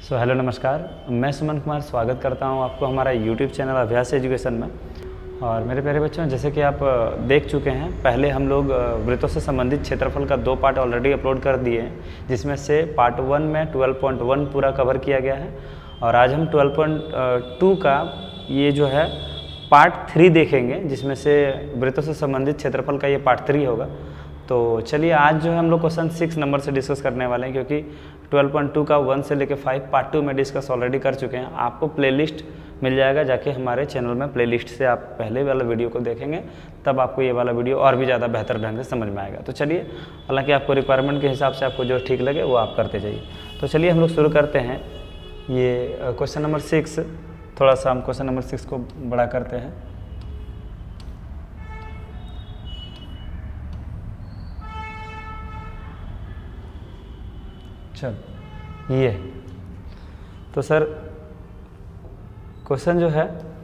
Hello नमस्कार, मैं सुमन कुमार स्वागत करता हूं आपको हमारा यूट्यूब चैनल अभ्यास एजुकेशन में। और मेरे प्यारे बच्चों, जैसे कि आप देख चुके हैं, पहले हम लोग वृत्तों से संबंधित क्षेत्रफल का 2 पार्ट ऑलरेडी अपलोड कर दिए हैं, जिसमें से पार्ट 1 में 12.1 पूरा कवर किया गया है। और आज हम 12.2 का ये जो है पार्ट 3 देखेंगे, जिसमें से वृत्तों से संबंधित क्षेत्रफल का ये पार्ट 3 होगा। तो चलिए आज जो है हम लोग क्वेश्चन 6 नंबर से डिस्कस करने वाले हैं, क्योंकि 12.2 का 1 से लेकर 5 पार्ट 2 में डिस्कस ऑलरेडी कर चुके हैं। आपको प्लेलिस्ट मिल जाएगा, जाके हमारे चैनल में प्लेलिस्ट से आप पहले वाला वीडियो को देखेंगे, तब आपको ये वाला वीडियो और भी ज़्यादा बेहतर ढंग से समझ में आएगा। तो चलिए, हालांकि आपको रिक्वायरमेंट के हिसाब से आपको जो ठीक लगे वो आप करते जाइए। तो चलिए हम लोग शुरू करते हैं। ये क्वेश्चन नंबर 6, थोड़ा सा हम क्वेश्चन नंबर 6 को बड़ा करते हैं। चल ये तो सर क्वेश्चन जो है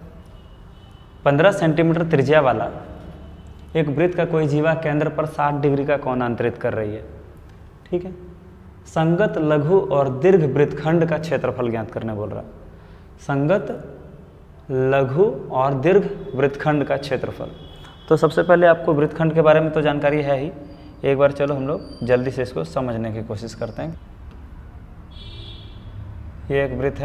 15 सेंटीमीटर त्रिज्या वाला एक वृत्त का कोई जीवा केंद्र पर 60 डिग्री का कोण अंतरित कर रही है। ठीक है, संगत लघु और दीर्घ वृत्तखंड का क्षेत्रफल ज्ञात करने बोल रहा। संगत लघु और दीर्घ वृत्तखंड का क्षेत्रफल। तो सबसे पहले आपको वृत्तखंड के बारे में तो जानकारी है ही, एक बार चलो हम लोग जल्दी से इसको समझने की कोशिश करते हैं। ये एक वृत्त है,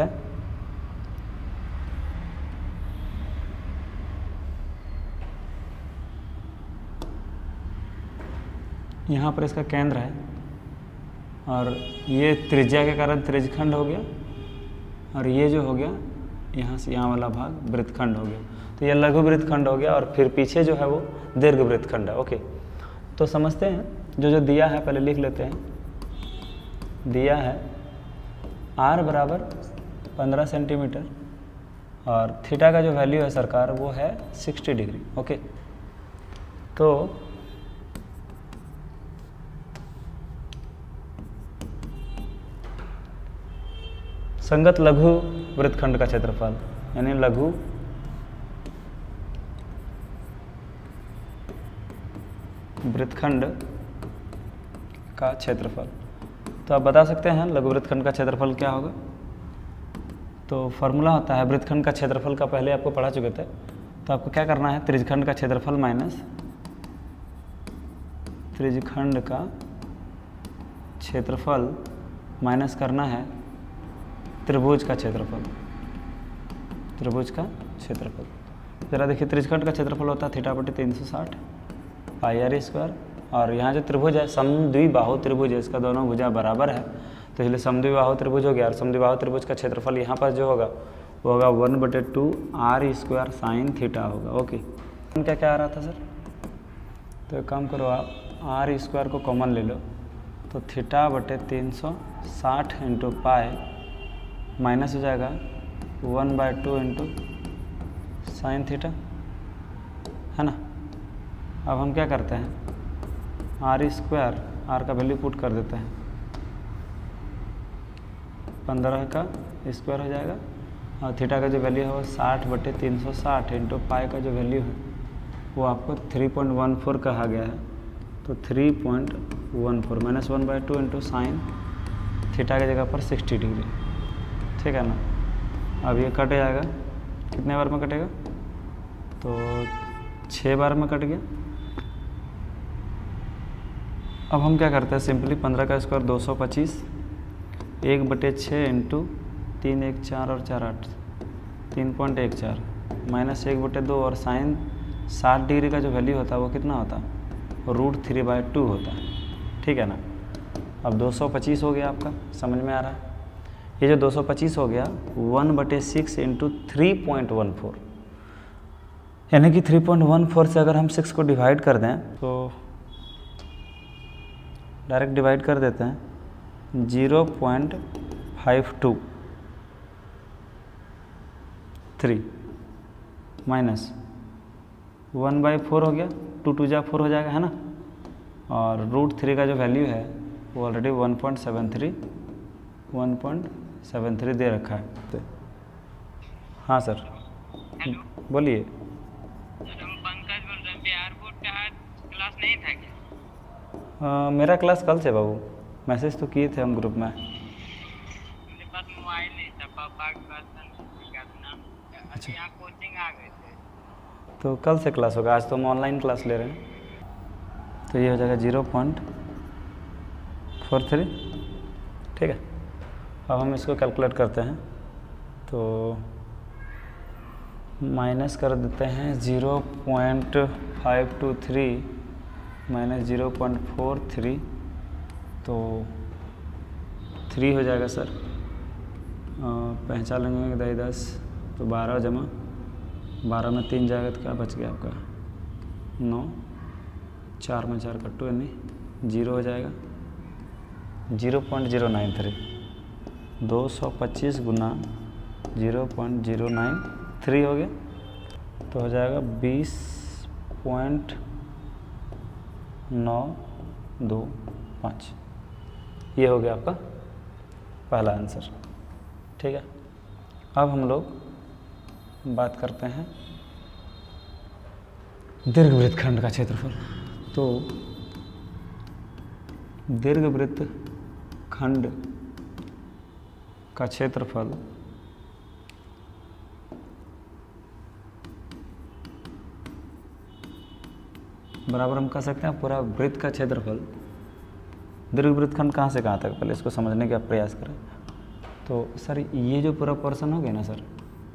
यहाँ पर इसका केंद्र है, और ये त्रिज्या के कारण त्रिज्यखंड हो गया, और ये जो हो गया यहाँ से यहाँ वाला भाग वृत्तखंड हो गया। तो ये लघु वृत्तखंड हो गया, और फिर पीछे जो है वो दीर्घ वृत्तखंड है। ओके, तो समझते हैं। जो दिया है पहले लिख लेते हैं। दिया है r बराबर 15 सेंटीमीटर, और थीटा का जो वैल्यू है सरकार वो है 60 डिग्री। ओके, तो संगत लघु वृत्तखंड का क्षेत्रफल, यानी लघु वृत्तखंड का क्षेत्रफल। तो आप बता सकते हैं लघु वृत्तखंड का क्षेत्रफल क्या होगा। तो फॉर्मूला होता है वृत्तखंड का क्षेत्रफल का, पहले आपको पढ़ा चुके थे। तो आपको क्या करना है, त्रिज्यखंड का क्षेत्रफल माइनस त्रिज्यखंड का क्षेत्रफल माइनस करना है त्रिभुज का क्षेत्रफल। त्रिभुज का क्षेत्रफल जरा देखिए, त्रिज्यखंड का क्षेत्रफल होता है θ/360 πr²। और यहाँ जो त्रिभुज है समद्विबाहु त्रिभुज है, इसका दोनों भुजा बराबर है, तो इसलिए समद्विबाहु त्रिभुज हो गया। और समद्विबाहु त्रिभुज का क्षेत्रफल यहाँ पर जो होगा वो होगा 1/2 r² sin θ होगा। ओके, क्या क्या आ रहा था सर? तो एक काम करो, आप r² को कॉमन ले लो, तो θ/360 इंटू पाई माइनस हो जाएगा 1/2 इंटू साइन थीटा, है ना। अब हम क्या करते हैं, r² r का वैल्यू पुट कर देते हैं, 15 का स्क्वायर हो जाएगा, और थीटा का जो वैल्यू है वो 60/360 इंटू पाई का जो वैल्यू है वो आपको 3.14 कहा गया है। तो 3.14 माइनस 1/2 इंटू साइन थीटा की जगह पर 60 डिग्री। ठीक है ना। अब ये कट जाएगा, कितने बार में कटेगा, तो 6 बार में कट गया। अब हम क्या करते हैं, सिंपली 15 का स्क्वायर 225, 1/6 इंटू 3 1 4 और 4 8 3.14 माइनस 1/2, और साइन 60 डिग्री का जो वैल्यू होता है वो कितना होता है, √3/2 होता है। ठीक है ना। अब 225 हो गया आपका, समझ में आ रहा है। ये जो 225 हो गया 1/6 इंटू 3.14, यानी कि 3.14 से अगर हम 6 को डिवाइड कर दें, तो डायरेक्ट डिवाइड कर देते हैं, 0.523 माइनस 1/4 हो गया, 2 2 जा 4 हो जाएगा, है ना। और √3 का जो वैल्यू है वो ऑलरेडी 1.73 दे रखा है। तो हाँ सर, बोलिए। पंकज बोल रहे हैं, बिहार बोर्ड का आज क्लास नहीं था क्या? मेरा क्लास कल से बाबू, मैसेज तो किए थे हम ग्रुप में। मेरे पास मोबाइल नहीं था, पापा के पास था, नहीं करना। अच्छा। यहाँ कोचिंग आ गए थे। तो कल से क्लास होगा, आज तो हम ऑनलाइन क्लास ले रहे हैं। तो ये हो जाएगा 0.43, ठीक है। अब हम इसको कैलकुलेट करते हैं, तो माइनस कर देते हैं 0.523 माइनस 0.43, तो 3 हो जाएगा सर। पहचान लेंगे 10 तो 12 जमा 12 में 3 जाएगा तो क्या बच गया आपका 9, 4 में 4 कट्टू यानी 0 हो जाएगा। 0.093 225 गुना 0.093 हो गया, तो हो जाएगा 20.925। ये हो गया आपका पहला आंसर, ठीक है। अब हम लोग बात करते हैं दीर्घवृत्त खंड का क्षेत्रफल। तो दीर्घवृत्त खंड का क्षेत्रफल बराबर हम कह सकते हैं पूरा वृत्त का क्षेत्रफल। दीर्घवृत्त खंड कहाँ से कहाँ तक, पहले इसको समझने का प्रयास करें। तो सर ये जो पूरा पोर्शन हो गया ना सर,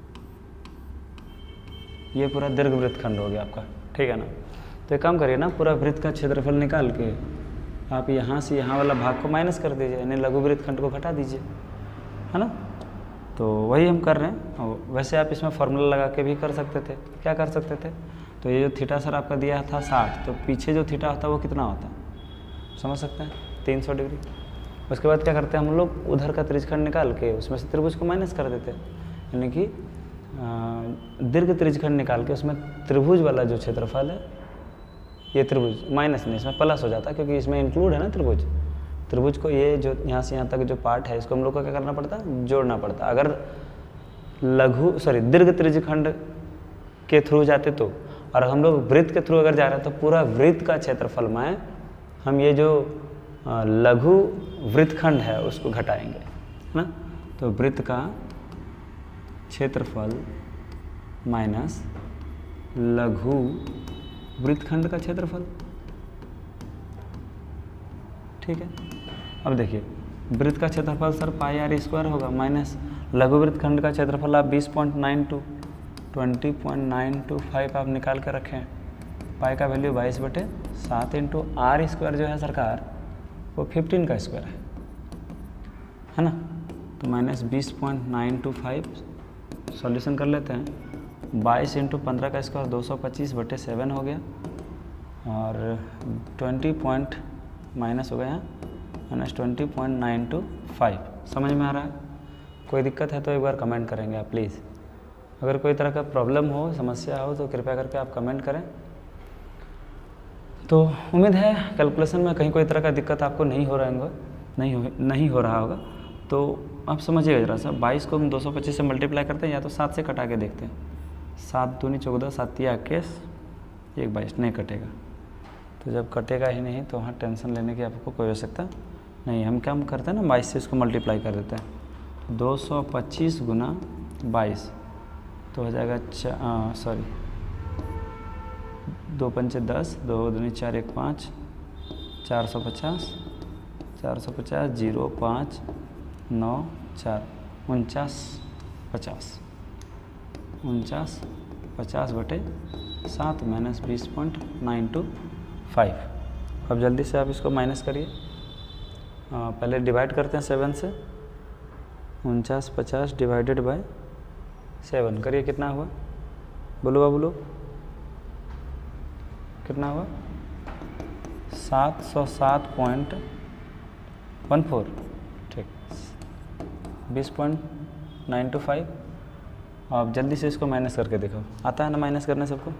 ये पूरा दीर्घवृत्त खंड हो गया आपका, ठीक है ना। तो एक काम करिए ना, पूरा वृत्त का क्षेत्रफल निकाल के आप यहाँ से यहाँ वाला भाग को माइनस कर दीजिए, यानी लघुवृत्त खंड को घटा दीजिए, है ना। तो वही हम कर रहे हैं। और वैसे आप इसमें फार्मूला लगा के भी कर सकते थे। क्या कर सकते थे, तो ये जो थीटा सर आपका दिया था 60, तो पीछे जो थीटा होता है वो कितना होता है समझ सकते हैं, 300 डिग्री। उसके बाद क्या करते हैं हम लोग, उधर का त्रिज्यखंड निकाल के उसमें से त्रिभुज को माइनस कर देते हैं, यानी कि दीर्घ त्रिज्यखंड निकाल के उसमें त्रिभुज वाला जो क्षेत्रफल है, ये त्रिभुज माइनस नहीं, इसमें प्लस हो जाता है, क्योंकि इसमें इंक्लूड है ना त्रिभुज। त्रिभुज को ये जो यहाँ से यहाँ तक जो पार्ट है, इसको हम लोग को क्या करना पड़ता है, जोड़ना पड़ता। अगर दीर्घ त्रिज्यखंड के थ्रू जाते तो, और हम लोग वृत्त के थ्रू अगर जा रहे हैं तो पूरा वृत्त का क्षेत्रफल में हम ये जो लघु वृत्तखंड है उसको घटाएंगे, है ना। तो वृत्त का क्षेत्रफल माइनस लघु वृत्तखंड का क्षेत्रफल, ठीक है। अब देखिए वृत्त का क्षेत्रफल सर पाई आर स्क्वायर होगा, माइनस लघु वृत्तखंड का क्षेत्रफल आप 20.925 आप निकाल के रखें। पाई का वैल्यू 22/7 इंटू आर स्क्वायर जो है सरकार वो 15 का स्क्वायर है ना। तो माइनस 20.925 सॉल्यूशन कर लेते हैं। 22 इंटू 15 का स्क्वायर 225/7 हो गया, और 20 पॉइंट माइनस हो गया यहाँ माइनस 20.925। समझ में आ रहा है? कोई दिक्कत है तो एक बार कमेंट करेंगे आप प्लीज़। अगर कोई तरह का प्रॉब्लम हो, समस्या हो, तो कृपया करके आप कमेंट करें। तो उम्मीद है कैलकुलेशन में कहीं कोई तरह का दिक्कत आपको नहीं हो रहा होगा। तो आप समझिएगा ज़रा सा, 22 को हम 225 से मल्टीप्लाई करते हैं, या तो 7 से कटा के देखते हैं। 7 दूनी 14, 7 या 21, 1 22 नहीं कटेगा। तो जब कटेगा ही नहीं तो वहाँ टेंशन लेने की आपको कोई आवश्यकता नहीं। हम क्या करते हैं ना, 22 से इसको मल्टीप्लाई कर देते हैं। 225 गुना 22 तो हो जाएगा 2 पंचे 10, 2 दूनी 4, 1 5, 450, 0 5 9 4 49 50/7 माइनस 20.925। अब जल्दी से आप इसको माइनस करिए। पहले डिवाइड करते हैं 7 से। 49 डिवाइडेड बाय 7 करिए, कितना हुआ बोलो बाबू लोग, कितना हुआ 707.14, ठीक 20.925। आप जल्दी से इसको माइनस करके देखो, आता है ना माइनस करने सबको।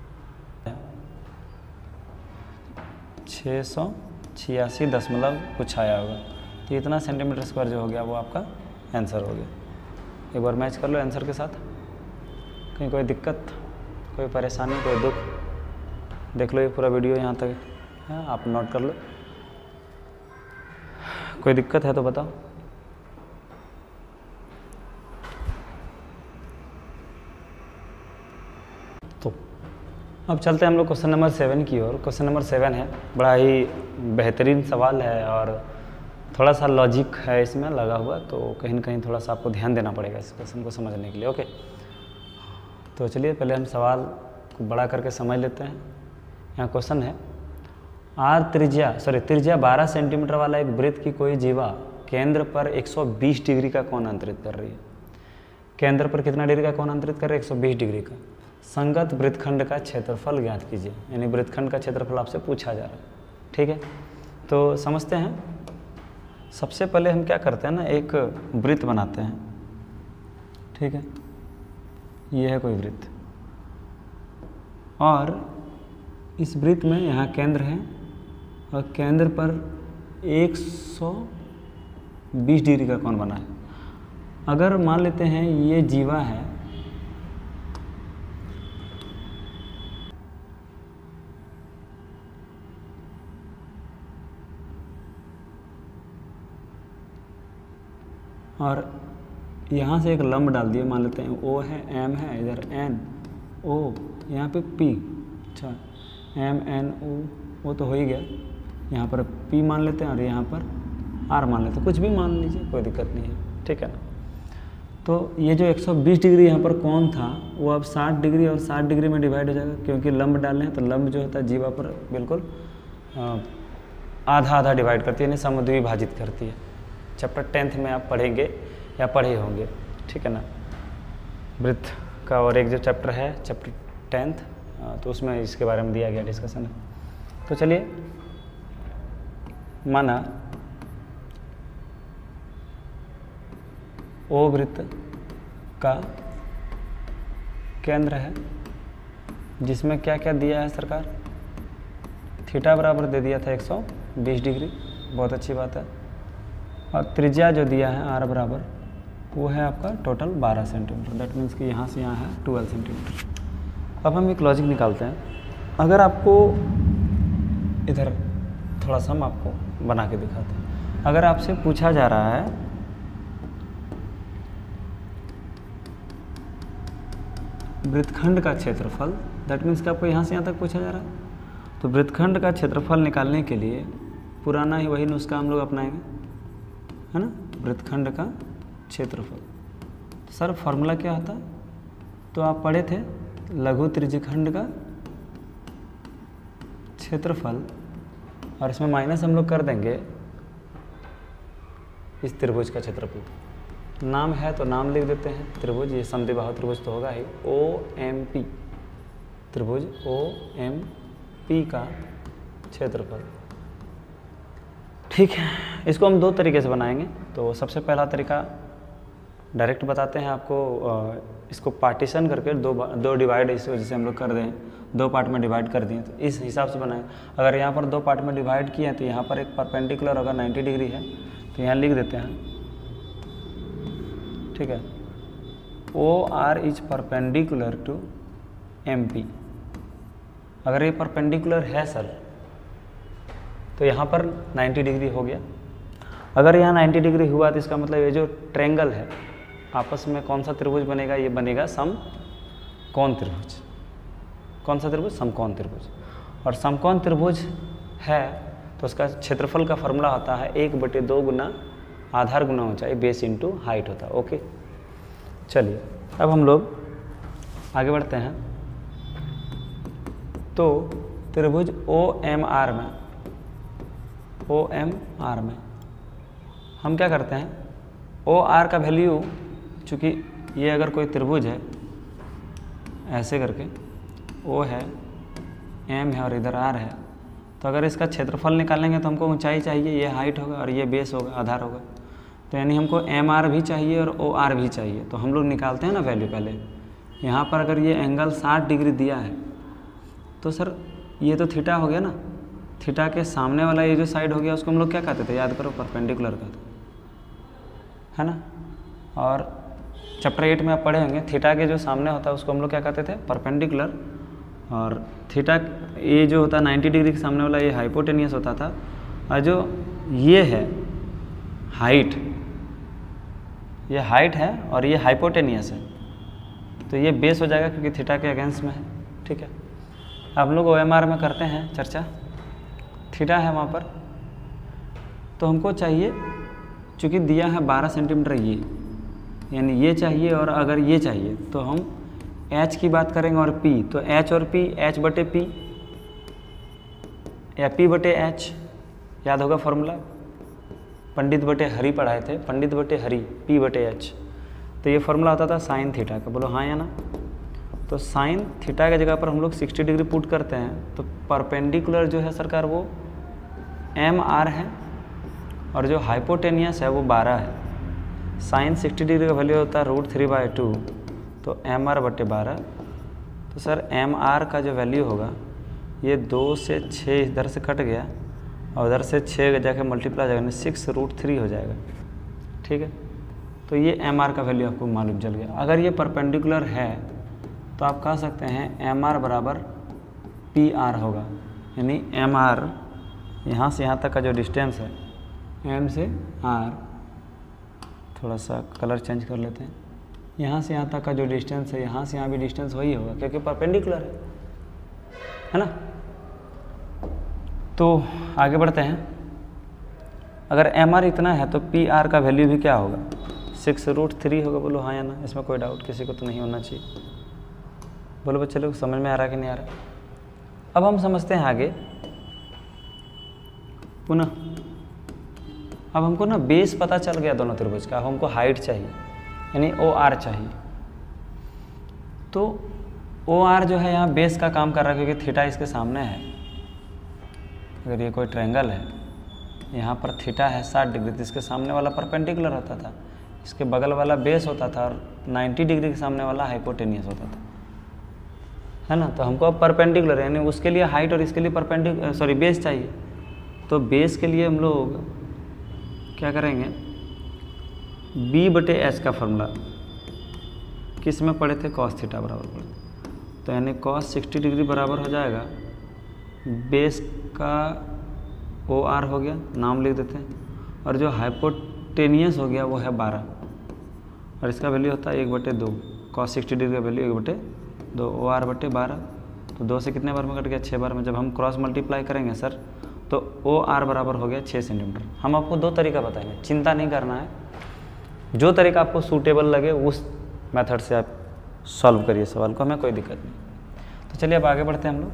686 दशमलव कुछ आया होगा, तो इतना सेंटीमीटर स्क्वायर जो हो गया वो आपका आंसर हो गया। एक बार मैच कर लो आंसर के साथ। कहीं कोई दिक्कत, कोई परेशानी, कोई दुख, देख लो ये पूरा वीडियो यहाँ तक है, आप नोट कर लो। कोई दिक्कत है तो बताओ। अब चलते हैं हम लोग क्वेश्चन नंबर 7 की ओर। क्वेश्चन नंबर 7 है, बड़ा ही बेहतरीन सवाल है और थोड़ा सा लॉजिक है इसमें लगा हुआ, तो कहीं ना कहीं थोड़ा सा आपको ध्यान देना पड़ेगा इस क्वेश्चन को समझने के लिए। ओके, तो चलिए पहले हम सवाल को बड़ा करके समझ लेते हैं। यहाँ क्वेश्चन है, त्रिज्या 12 सेंटीमीटर वाला एक वृत्त की कोई जीवा केंद्र पर 120 डिग्री का कोण अंतरित कर रही है। केंद्र पर कितना डिग्री का कोण अंतरित कर रही है? 120 डिग्री का। संगत वृत्तखंड का क्षेत्रफल ज्ञात कीजिए, यानी वृत्तखंड का क्षेत्रफल आपसे पूछा जा रहा है। ठीक है, तो समझते हैं। सबसे पहले हम क्या करते हैं ना, एक वृत्त बनाते हैं। ठीक है, ये है कोई वृत्त और इस वृत्त में यहाँ केंद्र है और केंद्र पर 120 डिग्री का कोण बना है। अगर मान लेते हैं ये जीवा है, और यहाँ से एक लंब डाल दिए, मान लेते हैं O है, M है, इधर N O, यहाँ पे P। अच्छा, M N O तो हो ही गया। यहाँ पर P मान लेते हैं और यहाँ पर R मान लेते हैं, कुछ भी मान लीजिए, कोई दिक्कत नहीं है। ठीक है ना, तो ये जो 120 डिग्री यहाँ पर कोण था वो अब 60 डिग्री और 60 डिग्री में डिवाइड हो जाएगा, क्योंकि लंब डालने हैं तो लंब जो होता है जीवा पर बिल्कुल आधा आधा डिवाइड करती है, यानी समद्विभाजित करती है। चैप्टर 10th में आप पढ़ेंगे या पढ़े होंगे। ठीक है ना, वृत्त का और एक जो चैप्टर है चैप्टर 10th, तो उसमें इसके बारे में दिया गया डिस्कशन है। तो चलिए, माना ओ वृत्त का केंद्र है जिसमें क्या क्या दिया है सरकार, थीटा बराबर दे दिया था 120 डिग्री, बहुत अच्छी बात है। और त्रिज्या जो दिया है आर बराबर, वो है आपका टोटल 12 सेंटीमीटर, दैट मीन्स कि यहाँ से यहाँ है 12 सेंटीमीटर। अब हम एक लॉजिक निकालते हैं। अगर आपको इधर थोड़ा सा हम आपको बना के दिखाते हैं। अगर आपसे पूछा जा रहा है वृत्तखंड का क्षेत्रफल, दैट मीन्स कि आपको यहाँ से यहाँ तक पूछा जा रहा है, तो वृत्तखंड का क्षेत्रफल निकालने के लिए पुराना ही वही नुस्खा हम लोग अपनाएंगे, है ना, वृत्तखंड का क्षेत्रफल। तो सर फॉर्मूला क्या होता है? तो आप पढ़े थे लघु त्रिज्यखंड का क्षेत्रफल, और इसमें माइनस हम लोग कर देंगे इस त्रिभुज का क्षेत्रफल। नाम है तो नाम लिख देते हैं त्रिभुज, ये समद्विबाहु त्रिभुज तो होगा ही, OMP त्रिभुज OMP का क्षेत्रफल। ठीक है, इसको हम दो तरीके से बनाएंगे। तो सबसे पहला तरीका डायरेक्ट बताते हैं आपको, इसको पार्टीशन करके दो डिवाइड इस वजह से हम लोग कर दें, 2 पार्ट में डिवाइड कर दिए, तो इस हिसाब से बनाएं। अगर यहाँ पर 2 पार्ट में डिवाइड किए हैं तो यहाँ पर एक परपेंडिकुलर अगर 90 डिग्री है तो यहाँ लिख देते हैं। ठीक है, OR इज परपेंडिकुलर टू MP। अगर ये परपेंडिकुलर है सर तो यहाँ पर 90 डिग्री हो गया। अगर यहाँ 90 डिग्री हुआ तो इसका मतलब ये जो ट्रायंगल है आपस में कौन सा त्रिभुज बनेगा? ये बनेगा समकोण त्रिभुज। कौन सा त्रिभुज? समकोण त्रिभुज। और समकोण त्रिभुज है तो उसका क्षेत्रफल का फॉर्मूला होता है 1/2 गुना आधार गुना ऊंचाई, बेस इंटू हाइट होता है। ओके, चलिए अब हम लोग आगे बढ़ते हैं। तो त्रिभुज OMR में हम क्या करते हैं, OR का वैल्यू, चूँकि ये अगर कोई त्रिभुज है ऐसे करके, O है, M है और इधर R है, तो अगर इसका क्षेत्रफल निकालेंगे तो हमको ऊंचाई चाहिए, ये हाइट होगा और ये बेस होगा, आधार होगा। तो यानी हमको MR भी चाहिए और OR भी चाहिए। तो हम लोग निकालते हैं ना वैल्यू पहले। यहाँ पर अगर ये एंगल 60 डिग्री दिया है तो सर ये तो थीटा हो गया ना, थीटा के सामने वाला ये जो साइड हो गया उसको हम लोग क्या कहते थे, याद करो, परपेंडिकुलर कहते है ना। और चैप्टर 8 में आप पढ़े होंगे थीटा के जो सामने होता है उसको हम लोग क्या कहते थे, परपेंडिकुलर। और थीटा ये जो होता है 90 डिग्री के सामने वाला ये हाइपोटेनियस होता था, और जो ये है हाइट, ये हाइट है और ये हाइपोटेनियस है, तो ये बेस हो जाएगा क्योंकि थीटा के अगेंस्ट में है। ठीक है, आप लोग OMR में करते हैं चर्चा, थीटा है वहाँ पर, तो हमको चाहिए, चूँकि दिया है 12 सेंटीमीटर ये, यानी ये चाहिए, और अगर ये चाहिए तो हम h की बात करेंगे और p, तो h और p, h बटे p या p बटे h, याद होगा फॉर्मूला, पंडित बटे हरी पढ़ाए थे, पंडित बटे हरी, p बटे h, तो ये फॉर्मूला होता था साइन थीटा का, बोलो हाँ या ना। तो साइन थीटा की जगह पर हम लोग 60 डिग्री पुट करते हैं, तो परपेंडिकुलर जो है सरकार वो MR है, और जो हाइपोटेनियस है वो 12 है। साइन 60 डिग्री का वैल्यू होता है √3/2, तो MR बटे 12, तो सर MR का जो वैल्यू होगा ये 2 से 6 इधर से कट गया और उधर से 6 जाके मल्टीप्लाई जाएगा, 6√3 हो जाएगा, ठीक है। तो ये MR का वैल्यू आपको मालूम चल गया। अगर ये परपेंडिकुलर है तो आप कह सकते हैं MR बराबर PR होगा, यानी MR यहाँ से यहाँ तक का जो डिस्टेंस है, M से R, थोड़ा सा कलर चेंज कर लेते हैं, यहाँ से यहाँ तक का जो डिस्टेंस है, यहाँ से यहाँ भी डिस्टेंस वही होगा क्योंकि परपेंडिकुलर है ना। तो आगे बढ़ते हैं, अगर MR इतना है तो PR का वैल्यू भी क्या होगा, 6√3 होगा, बोलो हाँ या ना, इसमें कोई डाउट किसी को तो नहीं होना चाहिए। बोलो बच्चे लोग समझ में आ रहा कि नहीं आ रहा। अब हम समझते हैं आगे पुनः, अब हमको ना बेस पता चल गया दोनों त्रिभुज का, अब हमको हाइट चाहिए यानी OR चाहिए। तो OR जो है यहाँ बेस का काम कर रहा है क्योंकि थीटा इसके सामने है। अगर ये कोई ट्रायंगल है, यहाँ पर थीटा है 60 डिग्री, तो इसके सामने वाला परपेंडिकुलर होता था, इसके बगल वाला बेस होता था, और 90 डिग्री के सामने वाला हाइपोटेनियस होता था, है ना। तो हमको अब परपेंडिकुलर यानी उसके लिए हाइट और इसके लिए बेस चाहिए। तो बेस के लिए हम लोग क्या करेंगे, B बटे H का फॉर्मूला किस में पढ़े थे, cos थीटा बराबर पढ़े थे, तो यानी cos 60 डिग्री बराबर हो जाएगा बेस का OR हो गया, नाम लिख देते हैं, और जो हाइपोटेनियस हो गया वो है 12, और इसका वैल्यू होता है 1/2, cos 60 डिग्री का वैल्यू 1/2, OR बटे 12, तो 2 से कितने बार में कट गया, 6 बार में। जब हम क्रॉस मल्टीप्लाई करेंगे सर तो OR बराबर हो गया 6 सेंटीमीटर। हम आपको 2 तरीका बताएंगे, चिंता नहीं करना है, जो तरीका आपको सूटेबल लगे उस मेथड से आप सॉल्व करिए सवाल को, हमें कोई दिक्कत नहीं। तो चलिए अब आगे बढ़ते हैं हम लोग।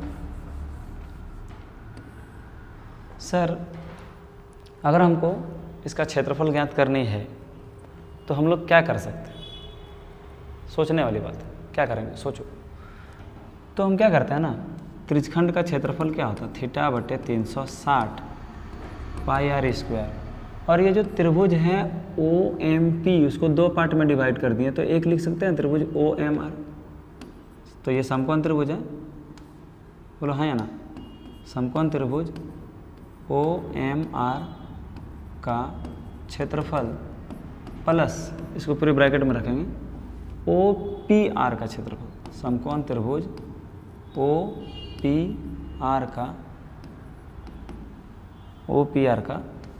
सर अगर हमको इसका क्षेत्रफल ज्ञात करनी है तो हम लोग क्या कर सकते हैं, सोचने वाली बात है, क्या करेंगे सोचो। तो हम क्या करते हैं ना, त्रिज्यखंड का क्षेत्रफल क्या होता है, थीटा बटे 360 πr², और ये जो त्रिभुज है OMP उसको 2 पार्ट में डिवाइड कर दिए, तो एक लिख सकते हैं त्रिभुज OMR, तो ये समकोण त्रिभुज है, बोलो हाँ या ना, समकोण त्रिभुज OMR का क्षेत्रफल प्लस इसको पूरे ब्रैकेट में रखेंगे OPR का क्षेत्रफल, समकोण त्रिभुज OPR का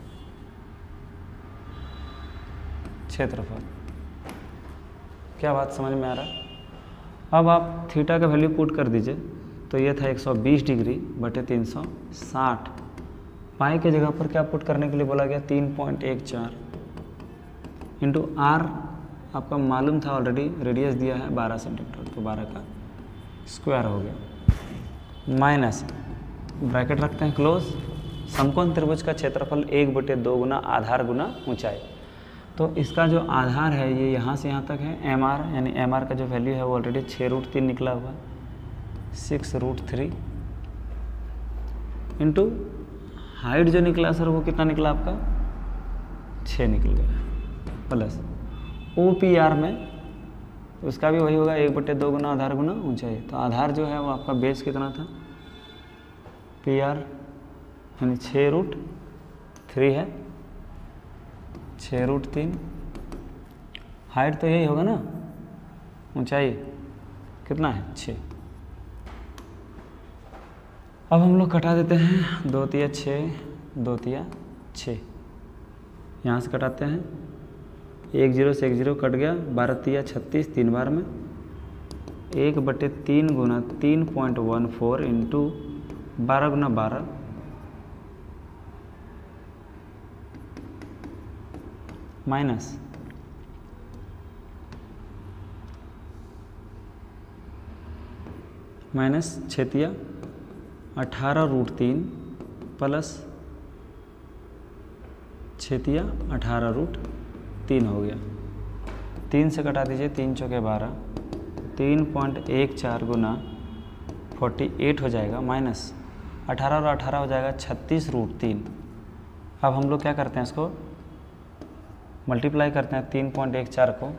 क्षेत्रफल। क्या बात समझ में आ रहा है। अब आप थीटा का वैल्यू पुट कर दीजिए, तो ये था 120 डिग्री बटे 360, पाई के जगह पर क्या पुट करने के लिए बोला गया, 3.14 इंटू R आपका मालूम था ऑलरेडी, रेडियस दिया है 12 सेंटीमीटर, तो 12 का स्क्वायर हो गया, माइनस ब्रैकेट रखते हैं क्लोज, समकोण त्रिभुज का क्षेत्रफल 1/2 गुना आधार गुना ऊंचाई। तो इसका जो आधार है ये यहाँ से यहाँ तक है MR, यानी MR का जो वैल्यू है वो ऑलरेडी 6√3 निकला हुआ, 6√3 इंटू हाइट जो निकला सर वो कितना निकला आपका, 6 निकल गया, प्लस OPR में उसका भी वही होगा 1/2 गुना आधार गुना ऊंचाई। तो आधार जो है वो आपका बेस कितना था, PR यानी 6√3 है, 6√3, हाइट तो यही होगा ना, ऊंचाई कितना है 6। अब हम लोग कटा देते हैं, 2 तिया 6, 2 तिया 6, यहाँ से कटाते हैं, 1 0 से 1 0 कट गया, 12 तिया 36, 3 बार में 1/3 गुना 3.14 इंटू 12 गुना 12 माइनस छेतिया 18√3 प्लस छेतिया 18√3 हो गया। 3 से कटा दीजिए, 3 चौके 12, 3.14 गुना 48 हो जाएगा, माइनस 18 और 18 हो जाएगा 36√3। अब हम लोग क्या करते हैं, इसको मल्टीप्लाई करते हैं 3.14 को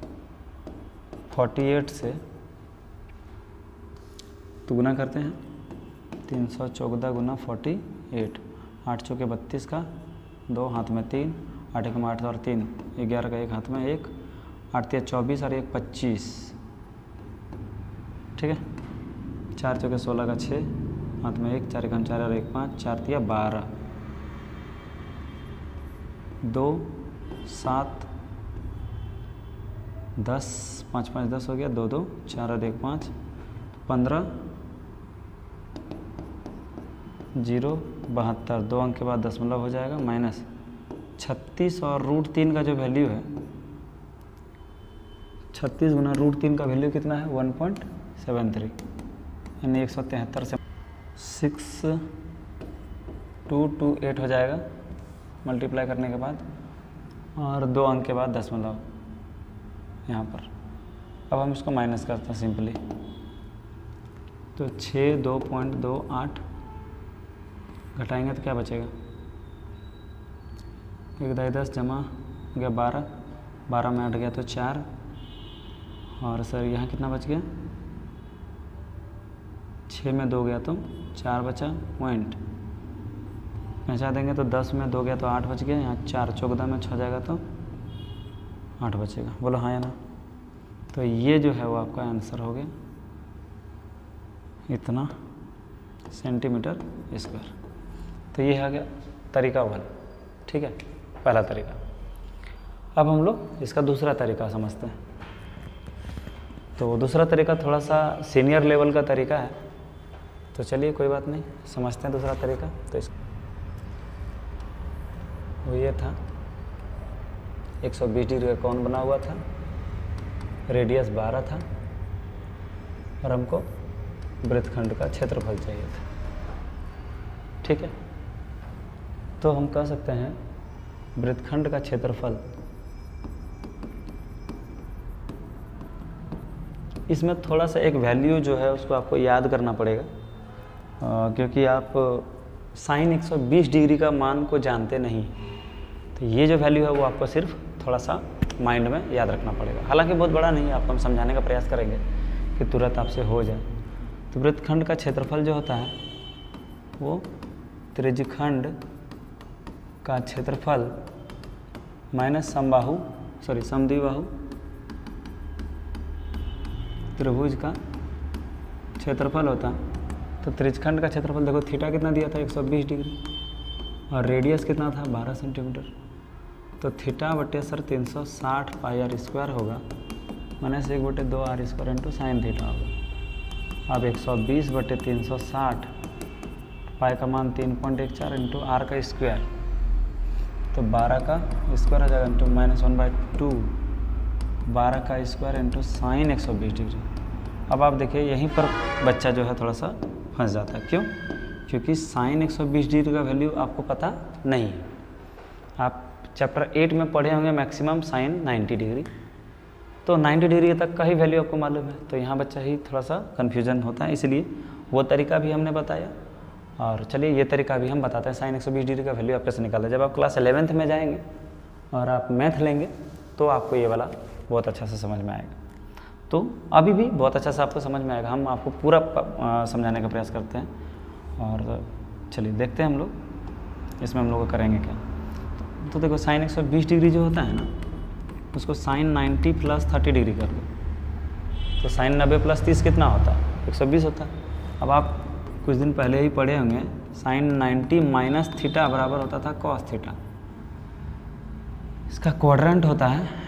48 से तो गुना करते हैं 314 गुना 48, 8 चौके 32 का 2 हाथ में 3, 8 एक में 8 और 3, 11 का 1 हाथ में 1, 8 3 24 और 1 25, ठीक है। 4 चौके 16 का 6, हाथ में 1, 4 एक 4 और 1 5, 4 3 12, 2 7 10, 5 5 10 हो गया, 2 2 4 और 1 5, 15 0 72, 2 अंक के बाद दशमलव हो जाएगा, माइनस 36 और √3 का जो वैल्यू है, 36 गुना √3 का वैल्यू कितना है 1.73, यानी 173 से 6228 हो जाएगा मल्टीप्लाई करने के बाद, और 2 अंक के बाद दशमलव यहाँ पर। अब हम इसको माइनस करते हैं सिंपली, तो 62.28 घटाएंगे तो क्या बचेगा, 1 10 जमा हो गया 12, 12 में 8 गया तो 4, और सर यहाँ कितना बच गया, 6 में 2 गया तो 4 बचा, पॉइंट पहुँचा देंगे तो 10 में 2 गया तो 8 बच गया, यहाँ 4 14 में 6 जाएगा तो 8 बचेगा। बोलो हाँ या ना। तो ये जो है वो आपका आंसर हो गया इतना सेंटीमीटर स्क्वायर। तो ये आ गया तरीका 1, ठीक है, पहला तरीका। अब हम लोग इसका दूसरा तरीका समझते हैं। तो दूसरा तरीका थोड़ा सा सीनियर लेवल का तरीका है, तो चलिए कोई बात नहीं, समझते हैं दूसरा तरीका। तो वो ये था 120 डिग्री का कोण बना हुआ था, रेडियस 12 था, और हमको वृत्तखंड का क्षेत्रफल चाहिए था, ठीक है। तो हम कह सकते हैं वृत्तखंड का क्षेत्रफल, इसमें थोड़ा सा एक वैल्यू जो है उसको आपको याद करना पड़ेगा, क्योंकि आप साइन 120 डिग्री का मान को जानते नहीं। तो ये जो वैल्यू है वो आपको सिर्फ थोड़ा सा माइंड में याद रखना पड़ेगा। हालांकि बहुत बड़ा नहीं है, आपको हम समझाने का प्रयास करेंगे कि तुरंत आपसे हो जाए। तो वृत्तखंड का क्षेत्रफल जो होता है वो त्रिज्यखंड का क्षेत्रफल माइनस समद्विबाहु त्रिभुज का क्षेत्रफल होता है। तो त्रिज्यखंड का क्षेत्रफल देखो, थीटा कितना दिया था 120 डिग्री, और रेडियस कितना था 12 सेंटीमीटर। तो थीटा बटे सर 360 पाई आर स्क्वायर होगा, minus 1/2 R square into sine theta होगा। अब 120 बटे 360, पाई का मान 3.14 इंटू आर का स्क्वायर, तो 12 का स्क्वायर हो जाएगा इंटू -1/2, 12 का स्क्वायर इंटू साइन 120 डिग्री। अब आप देखिए यहीं पर बच्चा जो है थोड़ा सा फंस जाता है। क्यों? क्योंकि साइन 120 डिग्री का वैल्यू आपको पता नहीं है। आप चैप्टर 8 में पढ़े होंगे मैक्सिमम साइन 90 डिग्री, तो 90 डिग्री तक का ही वैल्यू आपको मालूम है। तो यहाँ बच्चा ही थोड़ा सा कन्फ्यूजन होता है, इसलिए वो तरीका भी हमने बताया। और चलिए ये तरीका भी हम बताते हैं, साइन 120 डिग्री का वैल्यू आप कैसे निकालते हैं। जब आप क्लास 11th में जाएंगे और आप मैथ लेंगे तो आपको ये वाला बहुत अच्छा से समझ में आएगा। तो अभी भी बहुत अच्छा से आपको समझ में आएगा, हम आपको पूरा समझाने का प्रयास करते हैं। और चलिए देखते हैं हम लोग इसमें हम लोग करेंगे क्या। तो देखो साइन 120 डिग्री जो होता है ना, उसको साइन 90 प्लस 30 डिग्री कर दो, तो साइन 90 प्लस 30 कितना होता है 120 होता है। अब आप कुछ दिन पहले ही पढ़े होंगे साइन 90 माइनस थीटा बराबर होता था कॉस थीटा। इसका क्वाड्रेंट होता है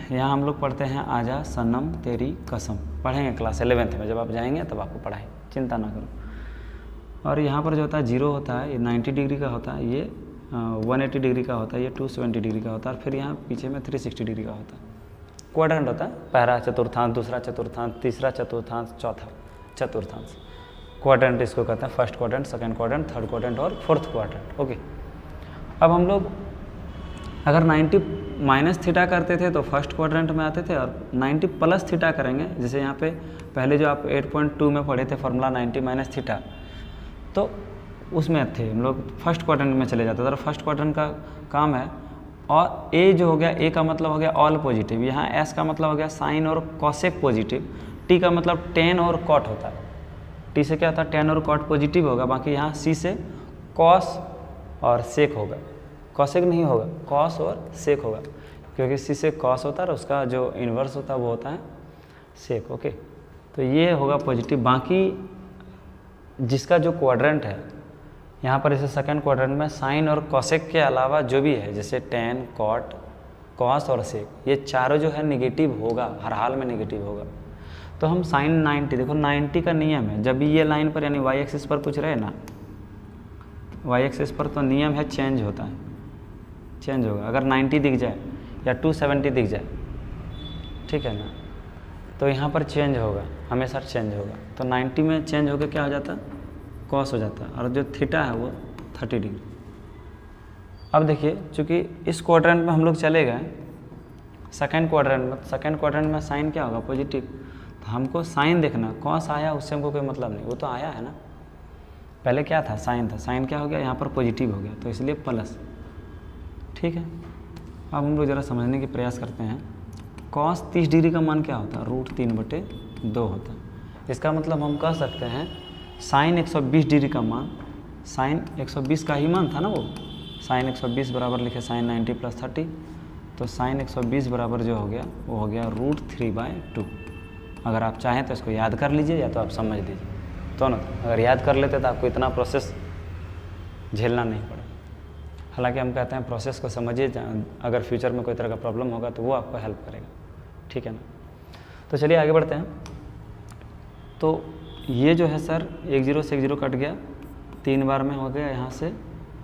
यहाँ हम लोग पढ़ते हैं आजा सनम तेरी कसम, पढ़ेंगे क्लास 11th में, जब आप जाएंगे तब आपको पढ़ाएं, चिंता ना करो। और यहाँ पर जो होता है 0 होता है, ये 90 डिग्री का होता है, ये 180 डिग्री का होता है, ये 270 डिग्री का होता है, और फिर यहाँ पीछे में 360 डिग्री का होता है। क्वाड्रेंट होता है, पहला चतुर्थांश, दूसरा चतुर्थांश, तीसरा चतुर्थांश, चौथा चतुर्थांश। क्वाड्रेंट इसको कहते हैं, first quadrant, second quadrant, third quadrant और फोर्थ क्वाड्रेंट। ओके, अब हम लोग अगर 90 माइनस थीटा करते थे तो फर्स्ट क्वाड्रेंट में आते थे, और 90 प्लस थीटा करेंगे, जैसे यहाँ पे पहले जो आप 8.2 में पढ़े थे फॉर्मूला 90 माइनस थीटा, तो उसमें थे हम लोग फर्स्ट क्वाड्रेंट में चले जाते थे। और फर्स्ट क्वाड्रेंट का काम है, और ए जो हो गया, ए का मतलब हो गया ऑल पॉजिटिव, यहाँ एस का मतलब हो गया साइन और कॉसेक पॉजिटिव, टी का मतलब टेन और कॉट होता है, टी से क्या होता है टेन और कॉट पॉजिटिव होगा, बाकी यहाँ सी से कॉस और सेक होगा, कॉसेक नहीं होगा, कॉस और सेक होगा, क्योंकि सी से कॉस होता है और उसका जो इन्वर्स होता है वो होता है सेक। ओके, तो ये होगा पॉजिटिव। बाकी जिसका जो क्वाड्रेंट है यहाँ पर, इसे सेकंड क्वाड्रेंट में साइन और कॉसेक के अलावा जो भी है, जैसे टेन, कॉट, कॉस और सेक, ये चारों जो है निगेटिव होगा, हर हाल में निगेटिव होगा। तो हम साइन 90, देखो 90 का नियम है, जब भी ये लाइन पर यानी वाई एक्सिस पर कुछ रहे ना, वाई एक्सिस पर, तो नियम है चेंज होता है, चेंज होगा। अगर 90 दिख जाए या 270 दिख जाए, ठीक है ना, तो यहाँ पर चेंज होगा, हमेशा चेंज होगा। तो 90 में चेंज होकर क्या हो जाता है, कॉस हो जाता है, और जो थीटा है वो 30 डिग्री। अब देखिए, चूँकि इस क्वाड्रेंट में हम लोग चले गए सेकंड क्वाड्रेंट में, सेकंड क्वाड्रेंट में साइन क्या होगा, पॉजिटिव, तो हमको साइन देखना, कॉस आया उससे हमको कोई मतलब नहीं, वो तो आया है ना, पहले क्या था, साइन था, साइन क्या हो गया, यहाँ पर पॉजिटिव हो गया, तो इसलिए प्लस। ठीक है, अब हम लोग ज़रा समझने की प्रयास करते हैं। कॉस 30 डिग्री का मान क्या होता है, √3/2 होता है। इसका मतलब हम कह सकते हैं साइन 120 डिग्री का मान, साइन 120 का ही मान था ना वो, साइन 120 बराबर लिखे साइन 90 + 30, तो साइन 120 बराबर जो हो गया वो हो गया √3/2। अगर आप चाहें तो इसको याद कर लीजिए, या तो आप समझ लीजिए, तो ना, अगर याद कर लेते तो आपको इतना प्रोसेस झेलना नहीं पड़े। हालांकि हम कहते हैं प्रोसेस को समझिए, अगर फ्यूचर में कोई तरह का प्रॉब्लम होगा तो वो आपको हेल्प करेगा, ठीक है ना। तो चलिए आगे बढ़ते हैं। तो ये जो है सर 1 0 से 1 0 कट गया, 3 बार में हो गया, यहाँ से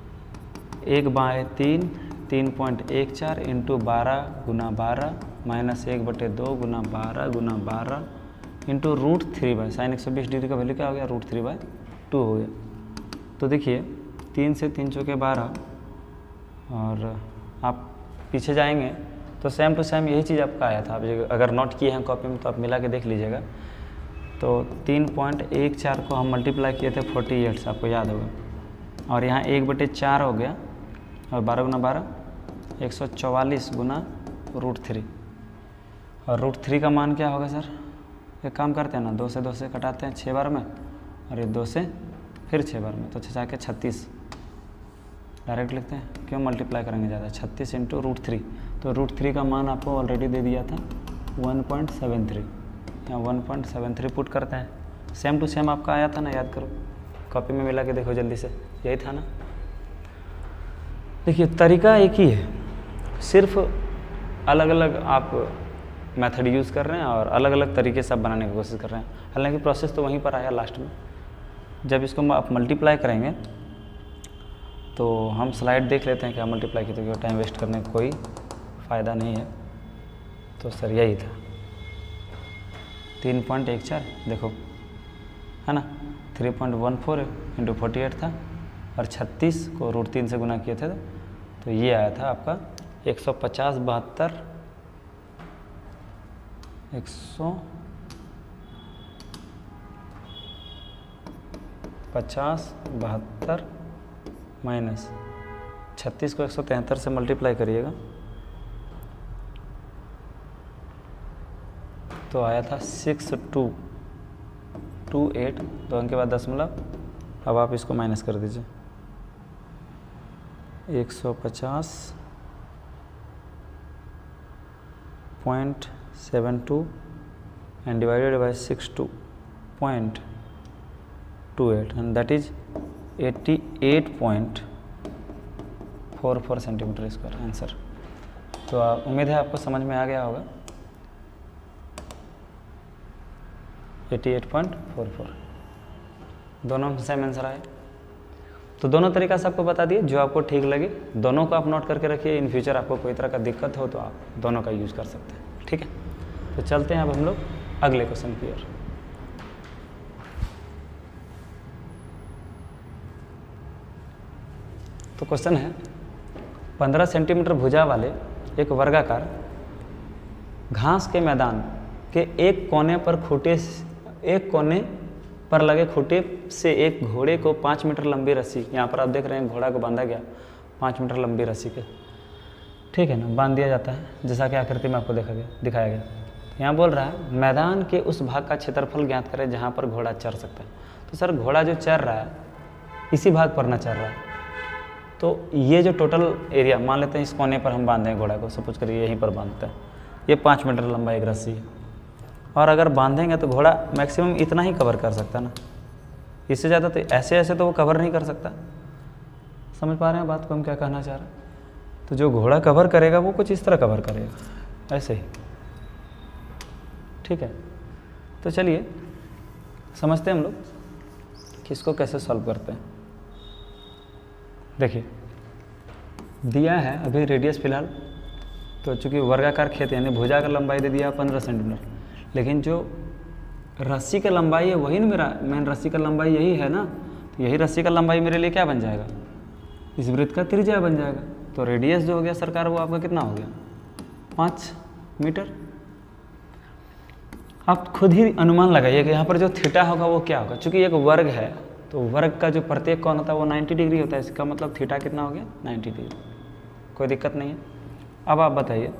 1/3 3.14 इंटू 12 गुना 12 माइनस 1/2 गुना 12 गुना 12 इंटू √3/, साइन 120 डिग्री का वैल्यू क्या हो गया, √3/2 हो गया। तो देखिए 3 से 3 चौके 12, और आप पीछे जाएंगे तो सेम टू सेम यही चीज़ आपका आया था। आप अगर नोट किए हैं कॉपी में तो आप मिला के देख लीजिएगा। तो 3.14 को हम मल्टीप्लाई किए थे 48 से, आपको याद होगा, और यहाँ 1/4 हो गया, और 12 गुना 12 144 गुना √3, और √3 का मान क्या होगा सर, एक काम करते हैं ना, 2 से 2 से कटाते हैं 6 बार में, और ये 2 से फिर 6 बार में, तो 6 के 36 डायरेक्ट लिखते हैं, क्यों मल्टीप्लाई करेंगे ज़्यादा, 36 इंटू √3, तो √3 का मान आपको ऑलरेडी दे दिया था 1.73, यहाँ 1.73 पुट करते हैं, सेम टू सेम आपका आया था ना, याद करो, कॉपी में मिला के देखो जल्दी से, यही था ना। देखिए तरीका एक ही है, सिर्फ अलग अलग आप मेथड यूज़ कर रहे हैं और अलग अलग तरीके से आप बनाने की कोशिश कर रहे हैं। हालांकि प्रोसेस तो वहीं पर आया लास्ट में। जब इसको आप मल्टीप्लाई करेंगे तो हम स्लाइड देख लेते हैं क्या मल्टीप्लाई की, तो टाइम वेस्ट करने का कोई फ़ायदा नहीं है। तो सर यही था 3.14, देखो है ना, 3.14 इंटू 48 था, और 36 को √3 से गुना किए थे, तो ये आया था आपका 150 72 माइनस 36 को 173 से मल्टीप्लाई करिएगा तो आया था 6228, 2 अंक के बाद दशमलव। अब आप इसको माइनस कर दीजिए, 150.72 and divided by 62.28 and that is 88.44 centimetre square answer. तो उम्मीद है आपको समझ में आ गया होगा। 88.44 दोनों में सेम आंसर आए। तो दोनों तरीका से आपको बता दिए, जो आपको ठीक लगे दोनों को आप नोट करके रखिए। इन फ्यूचर आपको कोई तरह का दिक्कत हो तो आप दोनों का यूज़ कर सकते हैं, ठीक है। तो चलते हैं अब हम लोग अगले क्वेश्चन की ओर। तो क्वेश्चन है 15 सेंटीमीटर भुजा वाले एक वर्गाकार घास के मैदान के एक कोने पर लगे खूंटे से एक घोड़े को 5 मीटर लंबी रस्सी, यहाँ पर आप देख रहे हैं घोड़ा को बांधा गया 5 मीटर लंबी रस्सी के, ठीक है ना, बांध दिया जाता है जैसा कि आकृति में आपको दिखाया गया। यहाँ बोल रहा है मैदान के उस भाग का क्षेत्रफल ज्ञात करें जहाँ पर घोड़ा चर सकता है। तो सर घोड़ा जो चर रहा है इसी भाग पर ना चर रहा है, तो ये जो टोटल एरिया मान लेते हैं इस कोने पर हम बांधे हैं घोड़ा को, सपोज करिए यहीं पर बांधते हैं, ये 5 मीटर लंबा एक रस्सी है, और अगर बांधेंगे तो घोड़ा मैक्सिमम इतना ही कवर कर सकता है ना, इससे ज़्यादा तो ऐसे तो वो कवर नहीं कर सकता। समझ पा रहे हैं बात को हम क्या कहना चाह रहे हैं? तो जो घोड़ा कवर करेगा वो कुछ इस तरह कवर करेगा, ऐसे ही, ठीक है। तो चलिए समझते हैं हम लोग कि इसको कैसे सॉल्व करते हैं। देखिए दिया है अभी रेडियस फिलहाल, तो चूँकि वर्गाकार खेत यानी भुजा का लंबाई दे दिया 15 सेंटीमीटर, लेकिन जो रस्सी का लंबाई है वही ना मेरा मेन रस्सी का लंबाई यही है ना, तो यही रस्सी का लंबाई मेरे लिए क्या बन जाएगा, इस वृत्त का त्रिज्या बन जाएगा। तो रेडियस जो हो गया सरकार वो आपका कितना हो गया 5 मीटर। आप खुद ही अनुमान लगाइए कि यहाँ पर जो थीटा होगा वो क्या होगा, चूँकि एक वर्ग है तो वर्ग का जो प्रत्येक कोण होता है वो 90 डिग्री होता है, इसका मतलब थीटा कितना हो गया 90 डिग्री, कोई दिक्कत नहीं है। अब आप बताइए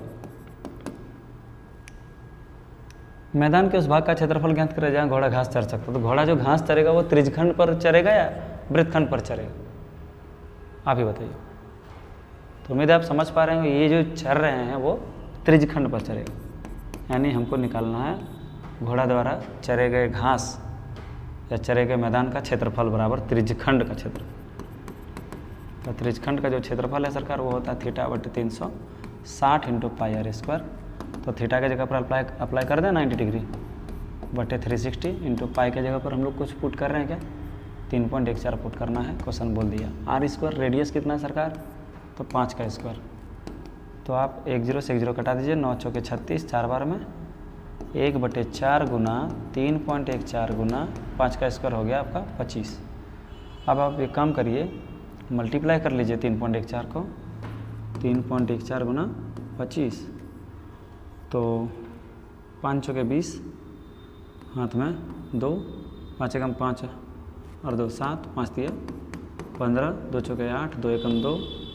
मैदान के उस भाग का क्षेत्रफल ज्ञात करें जहाँ घोड़ा घास चर सकता है। तो घोड़ा जो घास चरेगा वो त्रिज्यखंड पर चरेगा या वृत्तखंड पर चरेगा, आप ही बताइए। तो उम्मीद है आप समझ पा रहे हैं, ये जो चर रहे हैं वो त्रिज्यखंड पर चरेगा, यानी हमको निकालना है घोड़ा द्वारा चरे गए घास या चरे गए मैदान का क्षेत्रफल बराबर त्रिज्यखंड का क्षेत्र। तो त्रिज्यखंड का जो क्षेत्रफल है सरकार वो होता है θ/360 इंटू पाई आर स्क्वायर। तो थीटा के जगह पर अप्लाई कर दें 90 डिग्री बटे 360 इंटू पाई के जगह पर हम लोग कुछ पुट कर रहे हैं क्या, 3.14 पुट करना है, क्वेश्चन बोल दिया। आर स्क्वायर रेडियस कितना है सरकार, तो 5 का स्क्वायर। तो आप 1 0 से 1 0 कटा दीजिए, 9 चौके 36, 4 बार में 1/4 गुना 3.14 गुना 5 का स्क्वायर हो गया आपका 25। अब आप एक काम करिए मल्टीप्लाई कर लीजिए 3.14 को, 3.14 गुना 25, तो 5 चौके 20, हाथ में 2, 5 एकम 5 और 2 7, 5 दिया 15, 2 चौके 8, 2 एकम 2,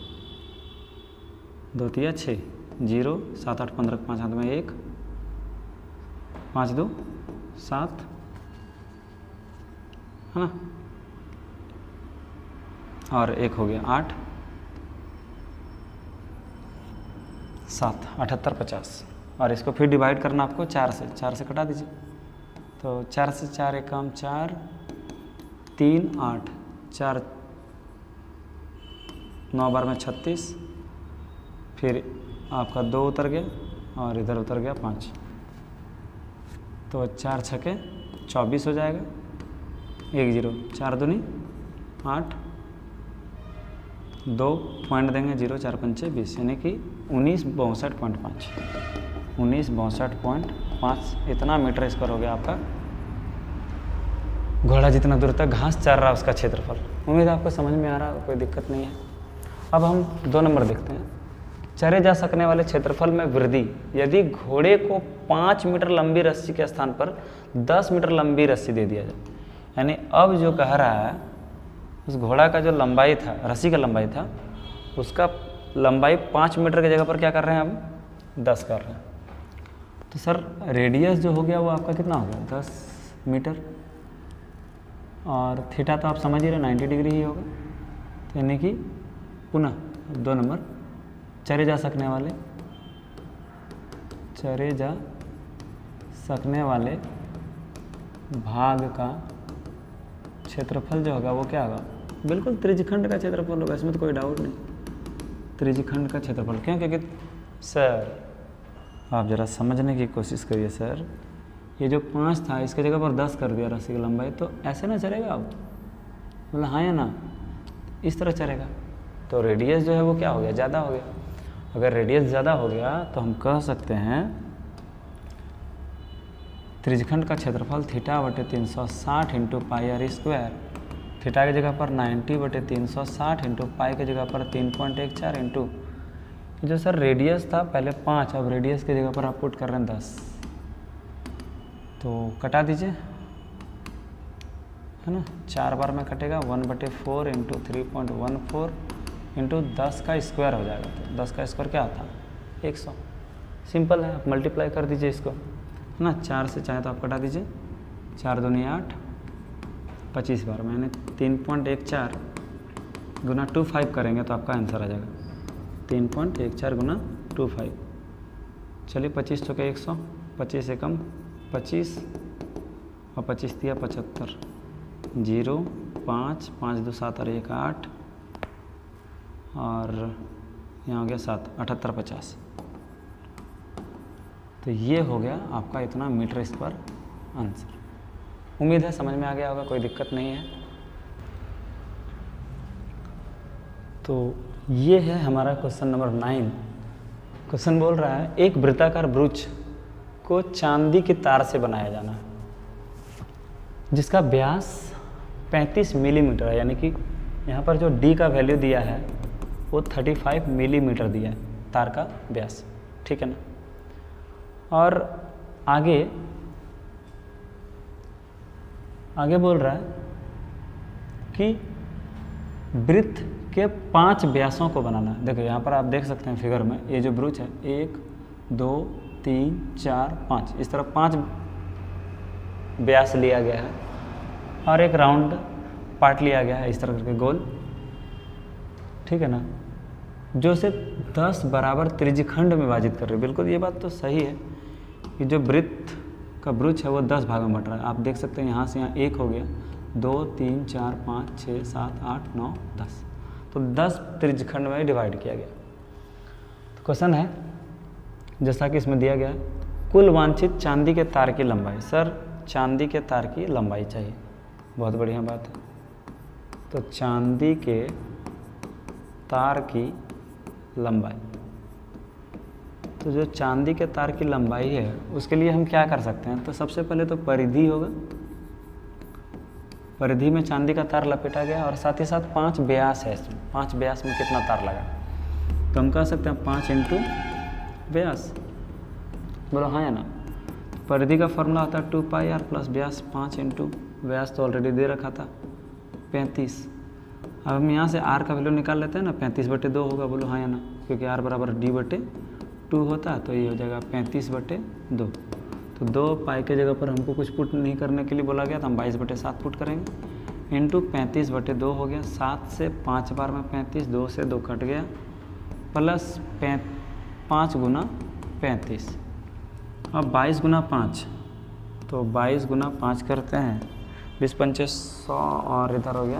2 तिया 6, 0, 7 8 15, 5 हाथ में 1, 5 2 7, है ना, और 1 हो गया 8 7, 78 50। और इसको फिर डिवाइड करना आपको 4 से कटा दीजिए। तो 4 से 4 एक काम 4, 3 8, 4 9 बार में 36, फिर आपका 2 उतर गया और इधर उतर गया 5, तो 4 छके 24 हो जाएगा, 1 0, 4 दूनी 8, 2 पॉइंट देंगे 0 4 पंचे 20, यानी कि 1962.5, 1962.5 इतना मीटर स्क्वायर हो गया आपका घोड़ा जितना दूर तक घास चर रहा है उसका क्षेत्रफल। उम्मीद है आपको समझ में आ रहा है, कोई दिक्कत नहीं है। अब हम 2 नंबर देखते हैं, चरे जा सकने वाले क्षेत्रफल में वृद्धि यदि घोड़े को 5 मीटर लंबी रस्सी के स्थान पर 10 मीटर लंबी रस्सी दे दिया जाए। यानी अब जो कह रहा है उस घोड़ा का जो लंबाई था, रस्सी का लंबाई था, उसका लंबाई 5 मीटर की जगह पर क्या कर रहे हैं हम 10 कर रहे हैं। तो सर रेडियस जो हो गया वो आपका कितना हो गया 10 मीटर, और थीटा तो आप समझ ही रहे 90 डिग्री ही होगा। तो यानी कि पुनः 2 नंबर चरे जा सकने वाले भाग का क्षेत्रफल जो होगा वो क्या होगा, बिल्कुल त्रिज्यखंड का क्षेत्रफल होगा, इसमें तो कोई डाउट नहीं, त्रिज्यखंड का क्षेत्रफल। क्यों, क्योंकि सर आप ज़रा समझने की कोशिश करिए सर, ये जो 5 था इसके जगह पर 10 कर दिया रस्सी की लंबाई, तो ऐसे ना चलेगा अब, मतलब हाँ या ना, इस तरह चलेगा। तो रेडियस जो है वो क्या हो गया, ज़्यादा हो गया। अगर रेडियस ज़्यादा हो गया तो हम कह सकते हैं त्रिज्यखंड का क्षेत्रफल θ/360 into pi are square, theta की जगह पर 90/360 इंटू पाई की जगह पर 3.14 इंटू जो सर रेडियस था पहले 5, अब रेडियस की जगह पर आप पुट कर रहे हैं 10, तो कटा दीजिए, है ना, 4 बार में कटेगा, 1/4 इंटू 3.14 इंटू 10 का स्क्वायर हो जाएगा। तो 10 का स्क्वायर क्या होता है 100। सिंपल है, आप मल्टीप्लाई कर दीजिए इसको, है ना, 4 से चाहे तो आप कटा दीजिए, 4 दूनी 8, 25 बार मैंने 3.14 गुना 25 करेंगे तो आपका आंसर आ जाएगा 3.14 गुना 25। चलिए 25 चौके 100, 25 एकम 25 और 25 दिया 75, 0 5 5 2 7 और 1 8 और यहाँ हो गया 7 78 50। तो ये हो गया आपका इतना मीटर स्क्वायर आंसर। उम्मीद है समझ में आ गया होगा, कोई दिक्कत नहीं है। तो ये है हमारा क्वेश्चन नंबर 9। क्वेश्चन बोल रहा है एक वृत्ताकार ब्रूच को चांदी की तार से बनाया जाना है जिसका व्यास 35 मिलीमीटर है, यानी कि यहाँ पर जो d का वैल्यू दिया है वो 35 मिलीमीटर दिया है तार का व्यास, ठीक है ना। और आगे बोल रहा है कि वृत्त के 5 व्यासों को बनाना है। देखो यहाँ पर आप देख सकते हैं फिगर में, ये जो ब्रूच है 1 2 3 4 5, इस तरह 5 व्यास लिया गया है और एक राउंड पार्ट लिया गया है इस तरह करके गोल, ठीक है ना, जो से 10 बराबर त्रिज्यखंड में विभाजित कर रहे हैं। बिल्कुल ये बात तो सही है कि जो वृत्त का ब्रूच है वो 10 भागों में बट रहा है। आप देख सकते हैं यहाँ से यहाँ 1 हो गया, 2 3 4 5 6 7 8 9 10, तो 10 त्रिज्यखंड में डिवाइड किया गया। तो क्वेश्चन है जैसा कि इसमें दिया गया है, कुल वांछित चांदी के तार की लंबाई। सर चांदी के तार की लंबाई चाहिए, बहुत बढ़िया बात है। तो चांदी के तार की लंबाई, तो जो चांदी के तार की लंबाई है उसके लिए हम क्या कर सकते हैं, तो सबसे पहले तो परिधि होगा, परिधि में चांदी का तार लपेटा गया और साथ ही साथ 5 व्यास है इसमें, 5 व्यास में कितना तार लगा, तो हम कह सकते हैं 5 इंटू व्यास, बोलो हाँ या ना। परिधि का फॉर्मूला होता है 2 पाई आर प्लस व्यास 5 इंटू व्यास तो ऑलरेडी दे रखा था 35। अब हम यहाँ से आर का वैल्यू निकाल लेते हैं ना, 35/2 होगा, बोलो हाँ या ना, क्योंकि आर बराबर d/2 होता है, तो ये हो जाएगा 35/2। तो 2 पाई के जगह पर हमको कुछ पुट नहीं करने के लिए बोला गया, तो हम 22/7 पुट करेंगे, इंटू 35/2 हो गया, 7 से 5 बार में 35, 2 से 2 कट गया, प्लस 5 गुना 35, अब 22 गुना 5, तो 22 गुना 5 करते हैं, 20 पंचे 100 और इधर हो गया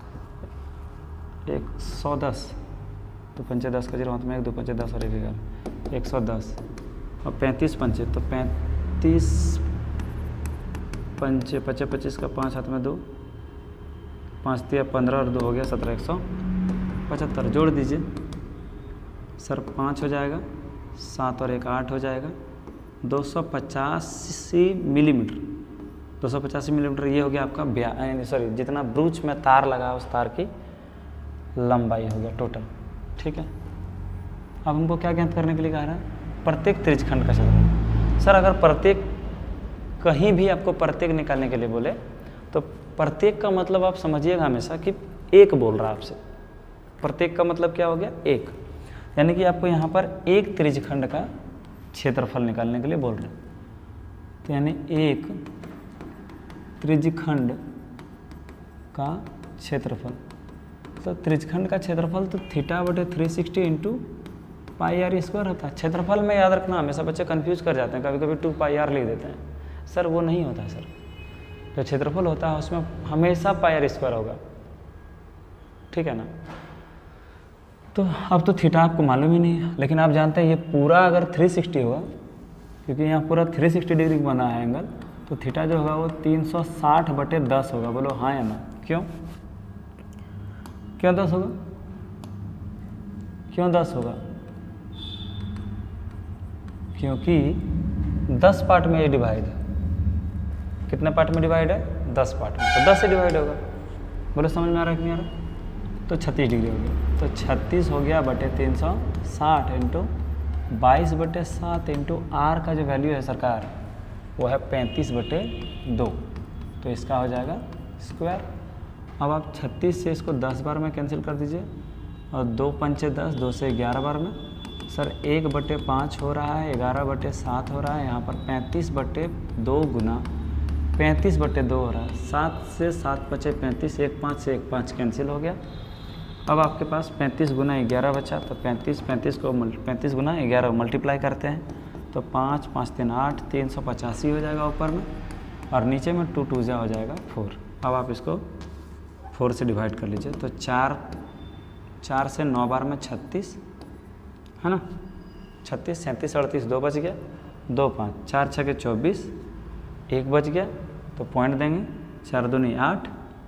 110, तो पंचे 10 का 0 हाथ में 1 2 पंचे 10 और 1 110 और 35 पंचे, तो 35 पंचे 25 का 5 हाथ में 2, 5 दिया 15 और 2 हो गया 17, 175 जोड़ दीजिए सर, 5 हो जाएगा, 7 और 1 8 हो जाएगा, 285 मिलीमीटर, 285 मिलीमीटर ये हो गया आपका सॉरी जितना ब्रूच में तार लगा उस तार की लंबाई हो गया टोटल, ठीक है। अब हमको क्या ज्ञात करने के लिए कह रहा है, प्रत्येक त्रिज्यखंड का क्षेत्रफल। सर अगर प्रत्येक कहीं भी आपको प्रत्येक निकालने के लिए बोले तो प्रत्येक का मतलब आप समझिएगा हमेशा कि एक बोल रहा है आपसे, प्रत्येक का मतलब क्या हो गया 1, यानी कि आपको यहाँ पर एक त्रिज्यखंड का क्षेत्रफल निकालने के लिए बोल रहे हैं। तो यानी एक त्रिज्यखंड का क्षेत्रफल, तो त्रिज्यखंड का क्षेत्रफल तो θ/360 इंटू पाई आर स्क्वायर होता है। क्षेत्रफल में याद रखना, हमेशा बच्चे कंफ्यूज कर जाते हैं, कभी कभी 2 पाई आर लिख देते हैं, सर वो नहीं होता है सर, जो क्षेत्रफल होता है उसमें हमेशा पाई आर स्क्वायर होगा, ठीक है ना। तो अब तो थीटा आपको मालूम ही नहीं है, लेकिन आप जानते हैं ये पूरा अगर 360 होगा, क्योंकि यहाँ पूरा 360 डिग्री बना है एंगल, तो थीटा जो होगा वो 360/10 होगा। बोलो हाँ या ना? क्यों 10 होगा? क्यों 10 होगा? क्योंकि 10 पार्ट में ये डिवाइड है। कितने पार्ट में डिवाइड है? 10 पार्ट में, तो 10 से डिवाइड होगा। बोलो समझ में आ रहा है कि नहीं आ रहा? तो 36 डिग्री हो गया, तो 36 हो गया बटे 360 इंटू 22/7 इंटू आर का जो वैल्यू है सरकार वो है 35/2, तो इसका हो जाएगा स्क्वायर। अब आप 36 से इसको 10 बार में कैंसिल कर दीजिए, और 2 पंचे 10, 2 से 11 बार में। सर 1/5 हो रहा है, 11/7 हो रहा है, यहाँ पर 35/2 गुना 35/2 हो रहा है। 7 से 7 बचे 35, 1 5 से 1 5 कैंसिल हो गया। अब आपके पास 35 गुना 11 बचा, तो 35 को 35 गुना 11 मल्टीप्लाई करते हैं, तो 5 5 3 8 385 हो जाएगा ऊपर में, और नीचे में 2 2 हो जाएगा 4। अब आप इसको 4 से डिवाइड कर लीजिए, तो 4 से 9 बार में 36 है ना, 36 37 38 2 बच गया, 2 5 4 6 के 24, 1 बच गया, तो पॉइंट देंगे, 4 दूनी 8,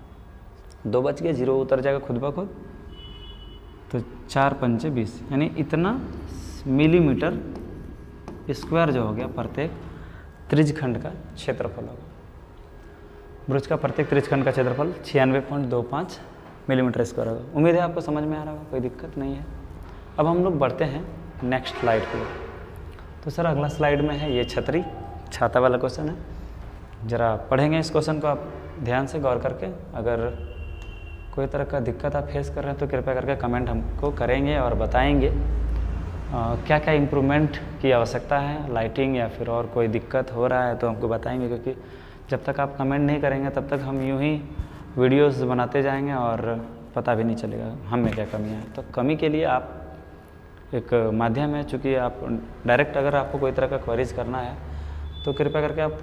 2 बच गया, 0 उतर जाएगा खुद ब खुद, तो 4 पंचे 20, यानी इतना मिलीमीटर स्क्वायर जो हो गया प्रत्येक त्रिज्यखंड का क्षेत्रफल होगा। ब्रुज का प्रत्येक त्रिज्यखंड का क्षेत्रफल 96.25 मिलीमीटर स्क्वायर होगा। उम्मीद है आपको समझ में आ रहा होगा, कोई दिक्कत नहीं है। अब हम लोग बढ़ते हैं नेक्स्ट स्लाइड पे। तो सर अगला स्लाइड में है ये छतरी, छाता वाला क्वेश्चन है। ज़रा पढ़ेंगे इस क्वेश्चन को आप ध्यान से गौर करके। अगर कोई तरह का दिक्कत आप फेस कर रहे हैं तो कृपया करके कमेंट हमको करेंगे और बताएंगे क्या क्या इम्प्रूवमेंट की आवश्यकता है, लाइटिंग या फिर और कोई दिक्कत हो रहा है तो हमको बताएंगे, क्योंकि जब तक आप कमेंट नहीं करेंगे तब तक हम यूं ही वीडियोस बनाते जाएंगे और पता भी नहीं चलेगा हम में क्या कमियाँ हैं। तो कमी के लिए आप एक माध्यम है, चूँकि आप डायरेक्ट अगर आपको कोई तरह का क्वेरीज करना है तो कृपया करके आप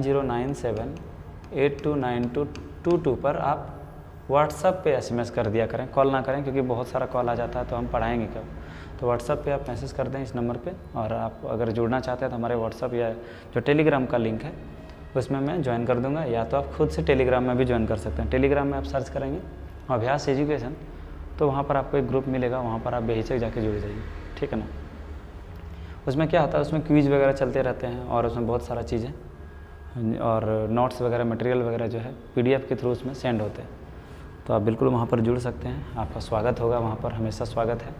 9097829222 पर आप व्हाट्सएप पे SMS कर दिया करें, कॉल ना करें, क्योंकि बहुत सारा कॉल आ जाता है तो हम पढ़ाएंगे कब। तो व्हाट्सएप पे आप मैसेज कर दें इस नंबर पे, और आप अगर जुड़ना चाहते हैं तो हमारे व्हाट्सएप या जो टेलीग्राम का लिंक है उसमें मैं ज्वाइन कर दूंगा, या तो आप खुद से टेलीग्राम में भी ज्वाइन कर सकते हैं। टेलीग्राम में आप सर्च करेंगे अभ्यास एजुकेशन, तो वहाँ पर आपको एक ग्रुप मिलेगा, वहाँ पर आप बेहिचक जाके जुड़ जाइए, ठीक है ना। उसमें क्या होता है, उसमें क्विज वगैरह चलते रहते हैं और उसमें बहुत सारा चीज़ें और नोट्स वगैरह मटेरियल वगैरह जो है PDF के थ्रू उसमें सेंड होते हैं। तो आप बिल्कुल वहाँ पर जुड़ सकते हैं, आपका स्वागत होगा वहाँ पर, हमेशा स्वागत है।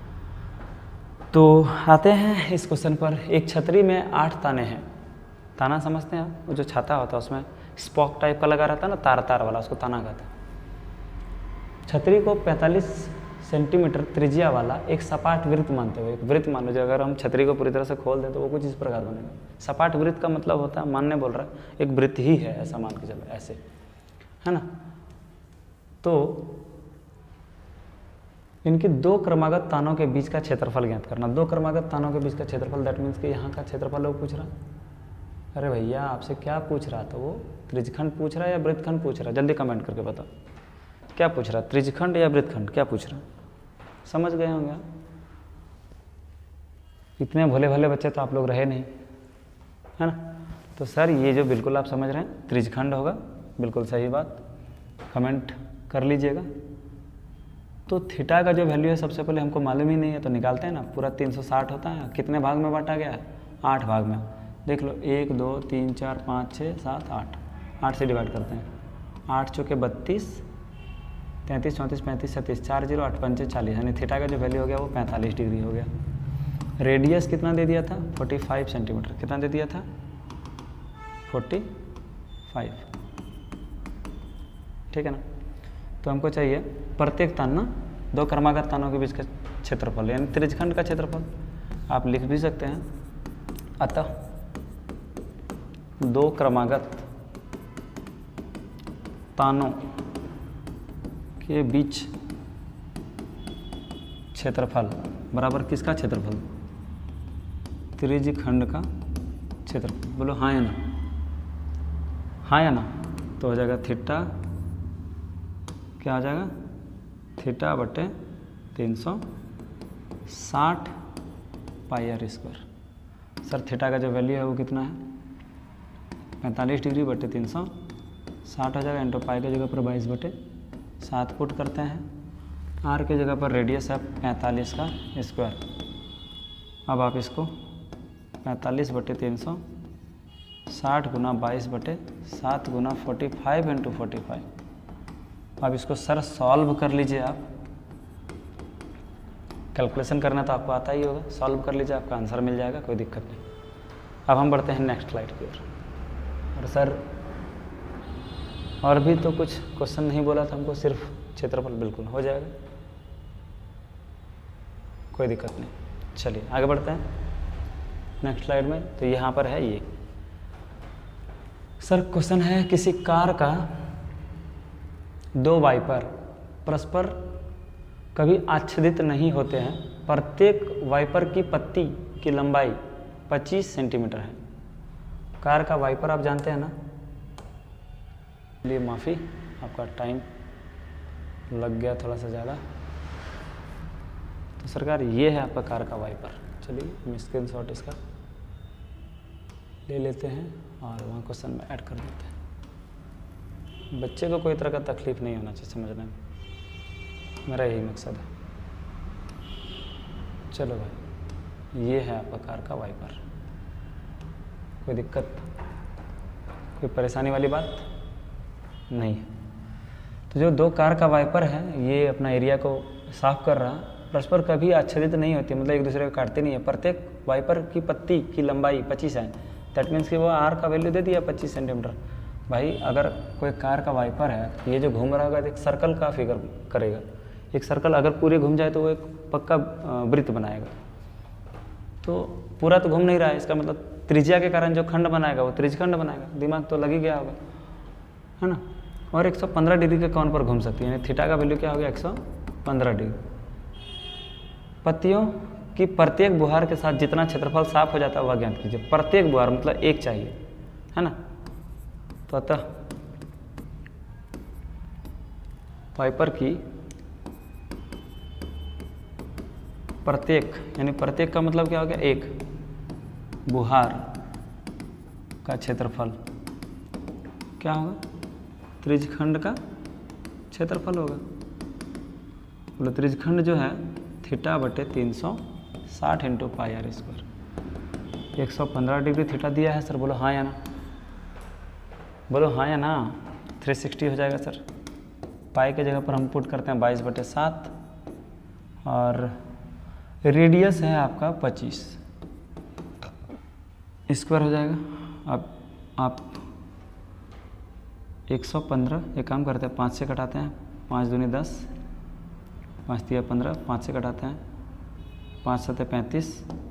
तो आते हैं इस क्वेश्चन पर। एक छतरी में 8 ताने हैं। ताना समझते हैं आप, वो जो छाता होता है उसमें स्पॉक टाइप का लगा रहता है ना, तार वाला, उसको ताना कहते हैं। छतरी को 45 सेंटीमीटर त्रिज्या वाला एक सपाट वृत्त मानते हुए, एक वृत्त मान लीजिए, अगर हम छतरी को पूरी तरह से खोल दें तो वो कुछ इस प्रकार बनेगा। सपाट वृत्त का मतलब होता है, मानने बोल रहा है, एक वृत्त ही है ऐसा मान के चलो, ऐसे है ना। तो इनकी 2 क्रमागत तानों के बीच का क्षेत्रफल ज्ञात करना। 2 क्रमागत तानों के बीच का क्षेत्रफल, दैट मीन्स कि यहाँ का क्षेत्रफल वो पूछ रहा। अरे भैया आपसे क्या पूछ रहा था वो? त्रिज्यखंड पूछ रहा है या वृत्तखंड पूछ रहा है? जल्दी कमेंट करके बताओ क्या पूछ रहा है, त्रिज्यखंड या वृत्तखंड, क्या पूछ रहा है? समझ गए होंगे आप। इतने भोले भाले बच्चे तो आप लोग रहे नहीं, है ना। तो सर ये जो बिल्कुल आप समझ रहे हैं त्रिज्यखंड होगा, बिल्कुल सही बात, कमेंट कर लीजिएगा। तो थीटा का जो वैल्यू है सबसे पहले हमको मालूम ही नहीं है, तो निकालते हैं ना। पूरा 360 होता है, कितने भाग में बांटा गया है? 8 भाग में। देख लो 1 2 3 4 5 6 7 8, 8 से डिवाइड करते हैं। 8 चौके 32, 33 34 35 37, 4 0 8 5 40, यानी थीटा का जो वैल्यू हो गया वो 45 डिग्री हो गया। रेडियस कितना दे दिया था? 45 सेंटीमीटर। कितना दे दिया था? 45, ठीक है ना। तो हमको चाहिए प्रत्येक तान ना, 2 क्रमागत तानों के बीच का क्षेत्रफल, यानी त्रिज्यखंड का क्षेत्रफल। आप लिख भी सकते हैं, अतः 2 क्रमागत तानों के बीच क्षेत्रफल बराबर किसका क्षेत्रफल? त्रिज्यखंड का क्षेत्रफल। बोलो हाँ या ना? हाँ या ना? तो हो जाएगा थीटा, क्या हो जाएगा? थीटा बटे 360 60 pi are square. Sir theta का जो वैल्यू है वो कितना है 45 डिग्री बटे 360 हो जाएगा, इंटू पाई की जगह पर 22/7 पुट करते हैं। आर की जगह पर रेडियस है 45 का स्क्वायर। अब आप इसको 45/360 गुना 22/7 गुना 45 इंटू 45। अब इसको सर सॉल्व कर लीजिए आप। कैलकुलेशन करना तो आपको आता ही होगा, सॉल्व कर लीजिए, आपका आंसर मिल जाएगा, कोई दिक्कत नहीं। अब हम बढ़ते हैं नेक्स्ट स्लाइड की ओर। और सर और भी तो कुछ क्वेश्चन नहीं बोला था हमको, सिर्फ क्षेत्रफल बिल्कुल हो जाएगा, कोई दिक्कत नहीं। चलिए आगे बढ़ते हैं नेक्स्ट स्लाइड में। तो यहाँ पर है ये सर क्वेश्चन है, किसी कार का 2 वाइपर परस्पर कभी आच्छादित नहीं होते हैं, प्रत्येक वाइपर की पत्ती की लंबाई 25 सेंटीमीटर है। कार का वाइपर आप जानते हैं ना, लिए माफ़ी, आपका टाइम लग गया थोड़ा सा ज़्यादा। तो सरकार ये है आपका कार का वाइपर। चलिए हम स्क्रीनशॉट इसका ले लेते हैं और वहाँ क्वेश्चन में ऐड कर देते हैं। बच्चे को कोई तरह का तकलीफ नहीं होना चाहिए समझने में, मेरा यही मकसद है। चलो भाई, ये है आपका कार का वाइपर। कोई दिक्कत, कोई परेशानी वाली बात नहीं है। तो जो 2 कार का वाइपर है, ये अपना एरिया को साफ कर रहा, परस्पर कभी आच्छादित नहीं होती, मतलब एक दूसरे को काटते नहीं है। प्रत्येक वाइपर की पत्ती की लंबाई 25 है। दैट मीन्स कि वो आर का वैल्यू दे दिया 25 सेंटीमीटर। भाई अगर कोई कार का वाइपर है, ये जो घूम रहा होगा एक सर्कल का फिगर करेगा। एक सर्कल अगर पूरे घूम जाए तो वो एक पक्का वृत्त बनाएगा। तो पूरा तो घूम नहीं रहा है, इसका मतलब त्रिज्या के कारण जो खंड बनाएगा वो त्रिज्यखंड बनाएगा। दिमाग तो लग ही गया होगा, है ना। और 115 डिग्री के कोण पर घूम सकती है, यानी थीटा का वैल्यू क्या हो गया 115 डिग्री। पत्तियों की प्रत्येक बुहार के साथ जितना क्षेत्रफल साफ हो जाता है वह ज्ञात कीजिए। प्रत्येक बुहार मतलब एक चाहिए, है ना। तो अतः वाइपर की प्रत्येक, यानी प्रत्येक का मतलब क्या हो गया, एक बुहार का क्षेत्रफल क्या होगा, त्रिज्यखंड का क्षेत्रफल होगा। बोलो त्रिज्यखंड जो है थीटा बटे 360 into pi are square. 115 degree theta दिया है सर, बोलो हाँ या ना, बोलो हाँ या ना। 360 हो जाएगा सर। पाई के जगह पर हम पुट करते हैं 22/7 और रेडियस है आपका 25 स्क्वायर हो जाएगा। अब आप 115 एक काम करते हैं, 5 से कटाते हैं, 5 दूनी 10, 5 तिया 15, 5 से कटाते हैं, 5 सते 35,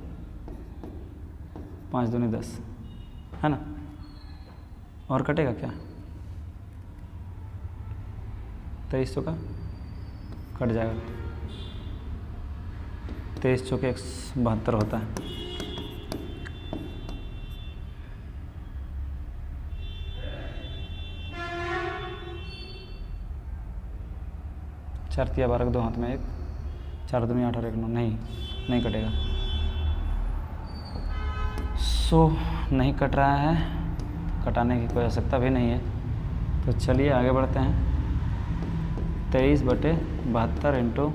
5 दूनी 10, है ना। और कटेगा क्या, 23 का कट जाएगा, 23 चौके 172 होता है। चार तिया 12 2 हाथ में 1, 4 दूनी 8 और 1 9, नहीं कटेगा। नहीं कट रहा है, कटाने की कोई आवश्यकता भी नहीं है। तो चलिए आगे बढ़ते हैं। 23/72 इंटू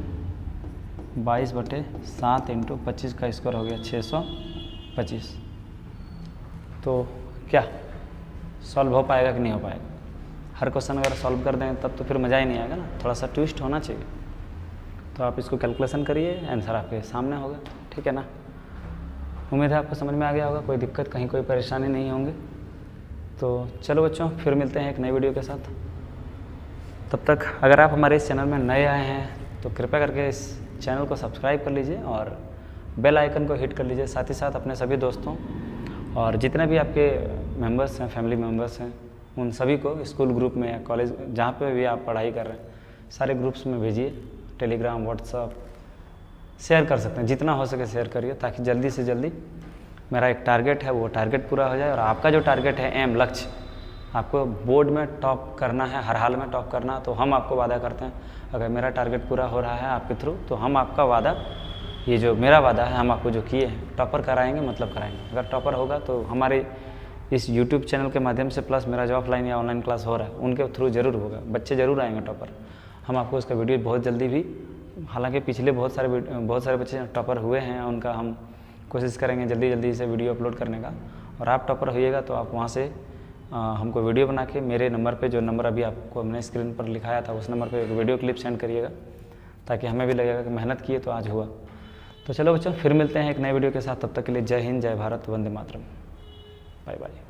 22/7 इंटू 25 का स्क्वायर हो गया 625। तो क्या सॉल्व हो पाएगा कि नहीं हो पाएगा। हर क्वेश्चन अगर सॉल्व कर दें तब तो फिर मज़ा ही नहीं आएगा ना, थोड़ा सा ट्विस्ट होना चाहिए। तो आप इसको कैलकुलेशन करिए, आंसर आपके सामने होगा, ठीक है ना। उम्मीद है आपको समझ में आ गया होगा, कोई दिक्कत कहीं कोई परेशानी नहीं होंगी। तो चलो बच्चों, फिर मिलते हैं एक नई वीडियो के साथ। तब तक अगर आप हमारे इस चैनल में नए आए हैं तो कृपया करके इस चैनल को सब्सक्राइब कर लीजिए और बेल आइकन को हिट कर लीजिए। साथ ही साथ अपने सभी दोस्तों और जितने भी आपके मेंबर्स हैं, फैमिली मेंबर्स हैं, उन सभी को स्कूल ग्रुप में या कॉलेज जहाँ पे भी आप पढ़ाई कर रहे हैं, सारे ग्रुप्स में भेजिए। टेलीग्राम, व्हाट्सअप शेयर कर सकते हैं, जितना हो सके शेयर करिए, ताकि जल्दी से जल्दी मेरा एक टारगेट है वो टारगेट पूरा हो जाए। और आपका जो टारगेट है, एम लक्ष्य, आपको बोर्ड में टॉप करना है, हर हाल में टॉप करना। तो हम आपको वादा करते हैं, अगर मेरा टारगेट पूरा हो रहा है आपके थ्रू, तो हम आपका वादा ये जो मेरा वादा है हम आपको जो किए हैं, टॉपर कराएंगे मतलब कराएंगे। अगर टॉपर होगा तो हमारे इस यूट्यूब चैनल के माध्यम से प्लस मेरा जो ऑफलाइन या ऑनलाइन क्लास हो रहा है उनके थ्रू ज़रूर होगा, बच्चे ज़रूर आएंगे टॉपर। हम आपको इसका वीडियो बहुत जल्दी भी, हालांकि पिछले बहुत सारे बच्चे टॉपर हुए हैं, उनका हम कोशिश करेंगे जल्दी जल्दी से वीडियो अपलोड करने का। और आप टॉपर होइएगा तो आप वहाँ से हमको वीडियो बना के मेरे नंबर पे, जो नंबर अभी आपको हमने स्क्रीन पर लिखाया था उस नंबर पे एक वीडियो क्लिप सेंड करिएगा, ताकि हमें भी लगेगा कि मेहनत किए तो आज हुआ। तो चलो बच्चों, फिर मिलते हैं एक नए वीडियो के साथ। तब तक के लिए जय हिंद, जय भारत, वंदे मातरम, बाय बाय।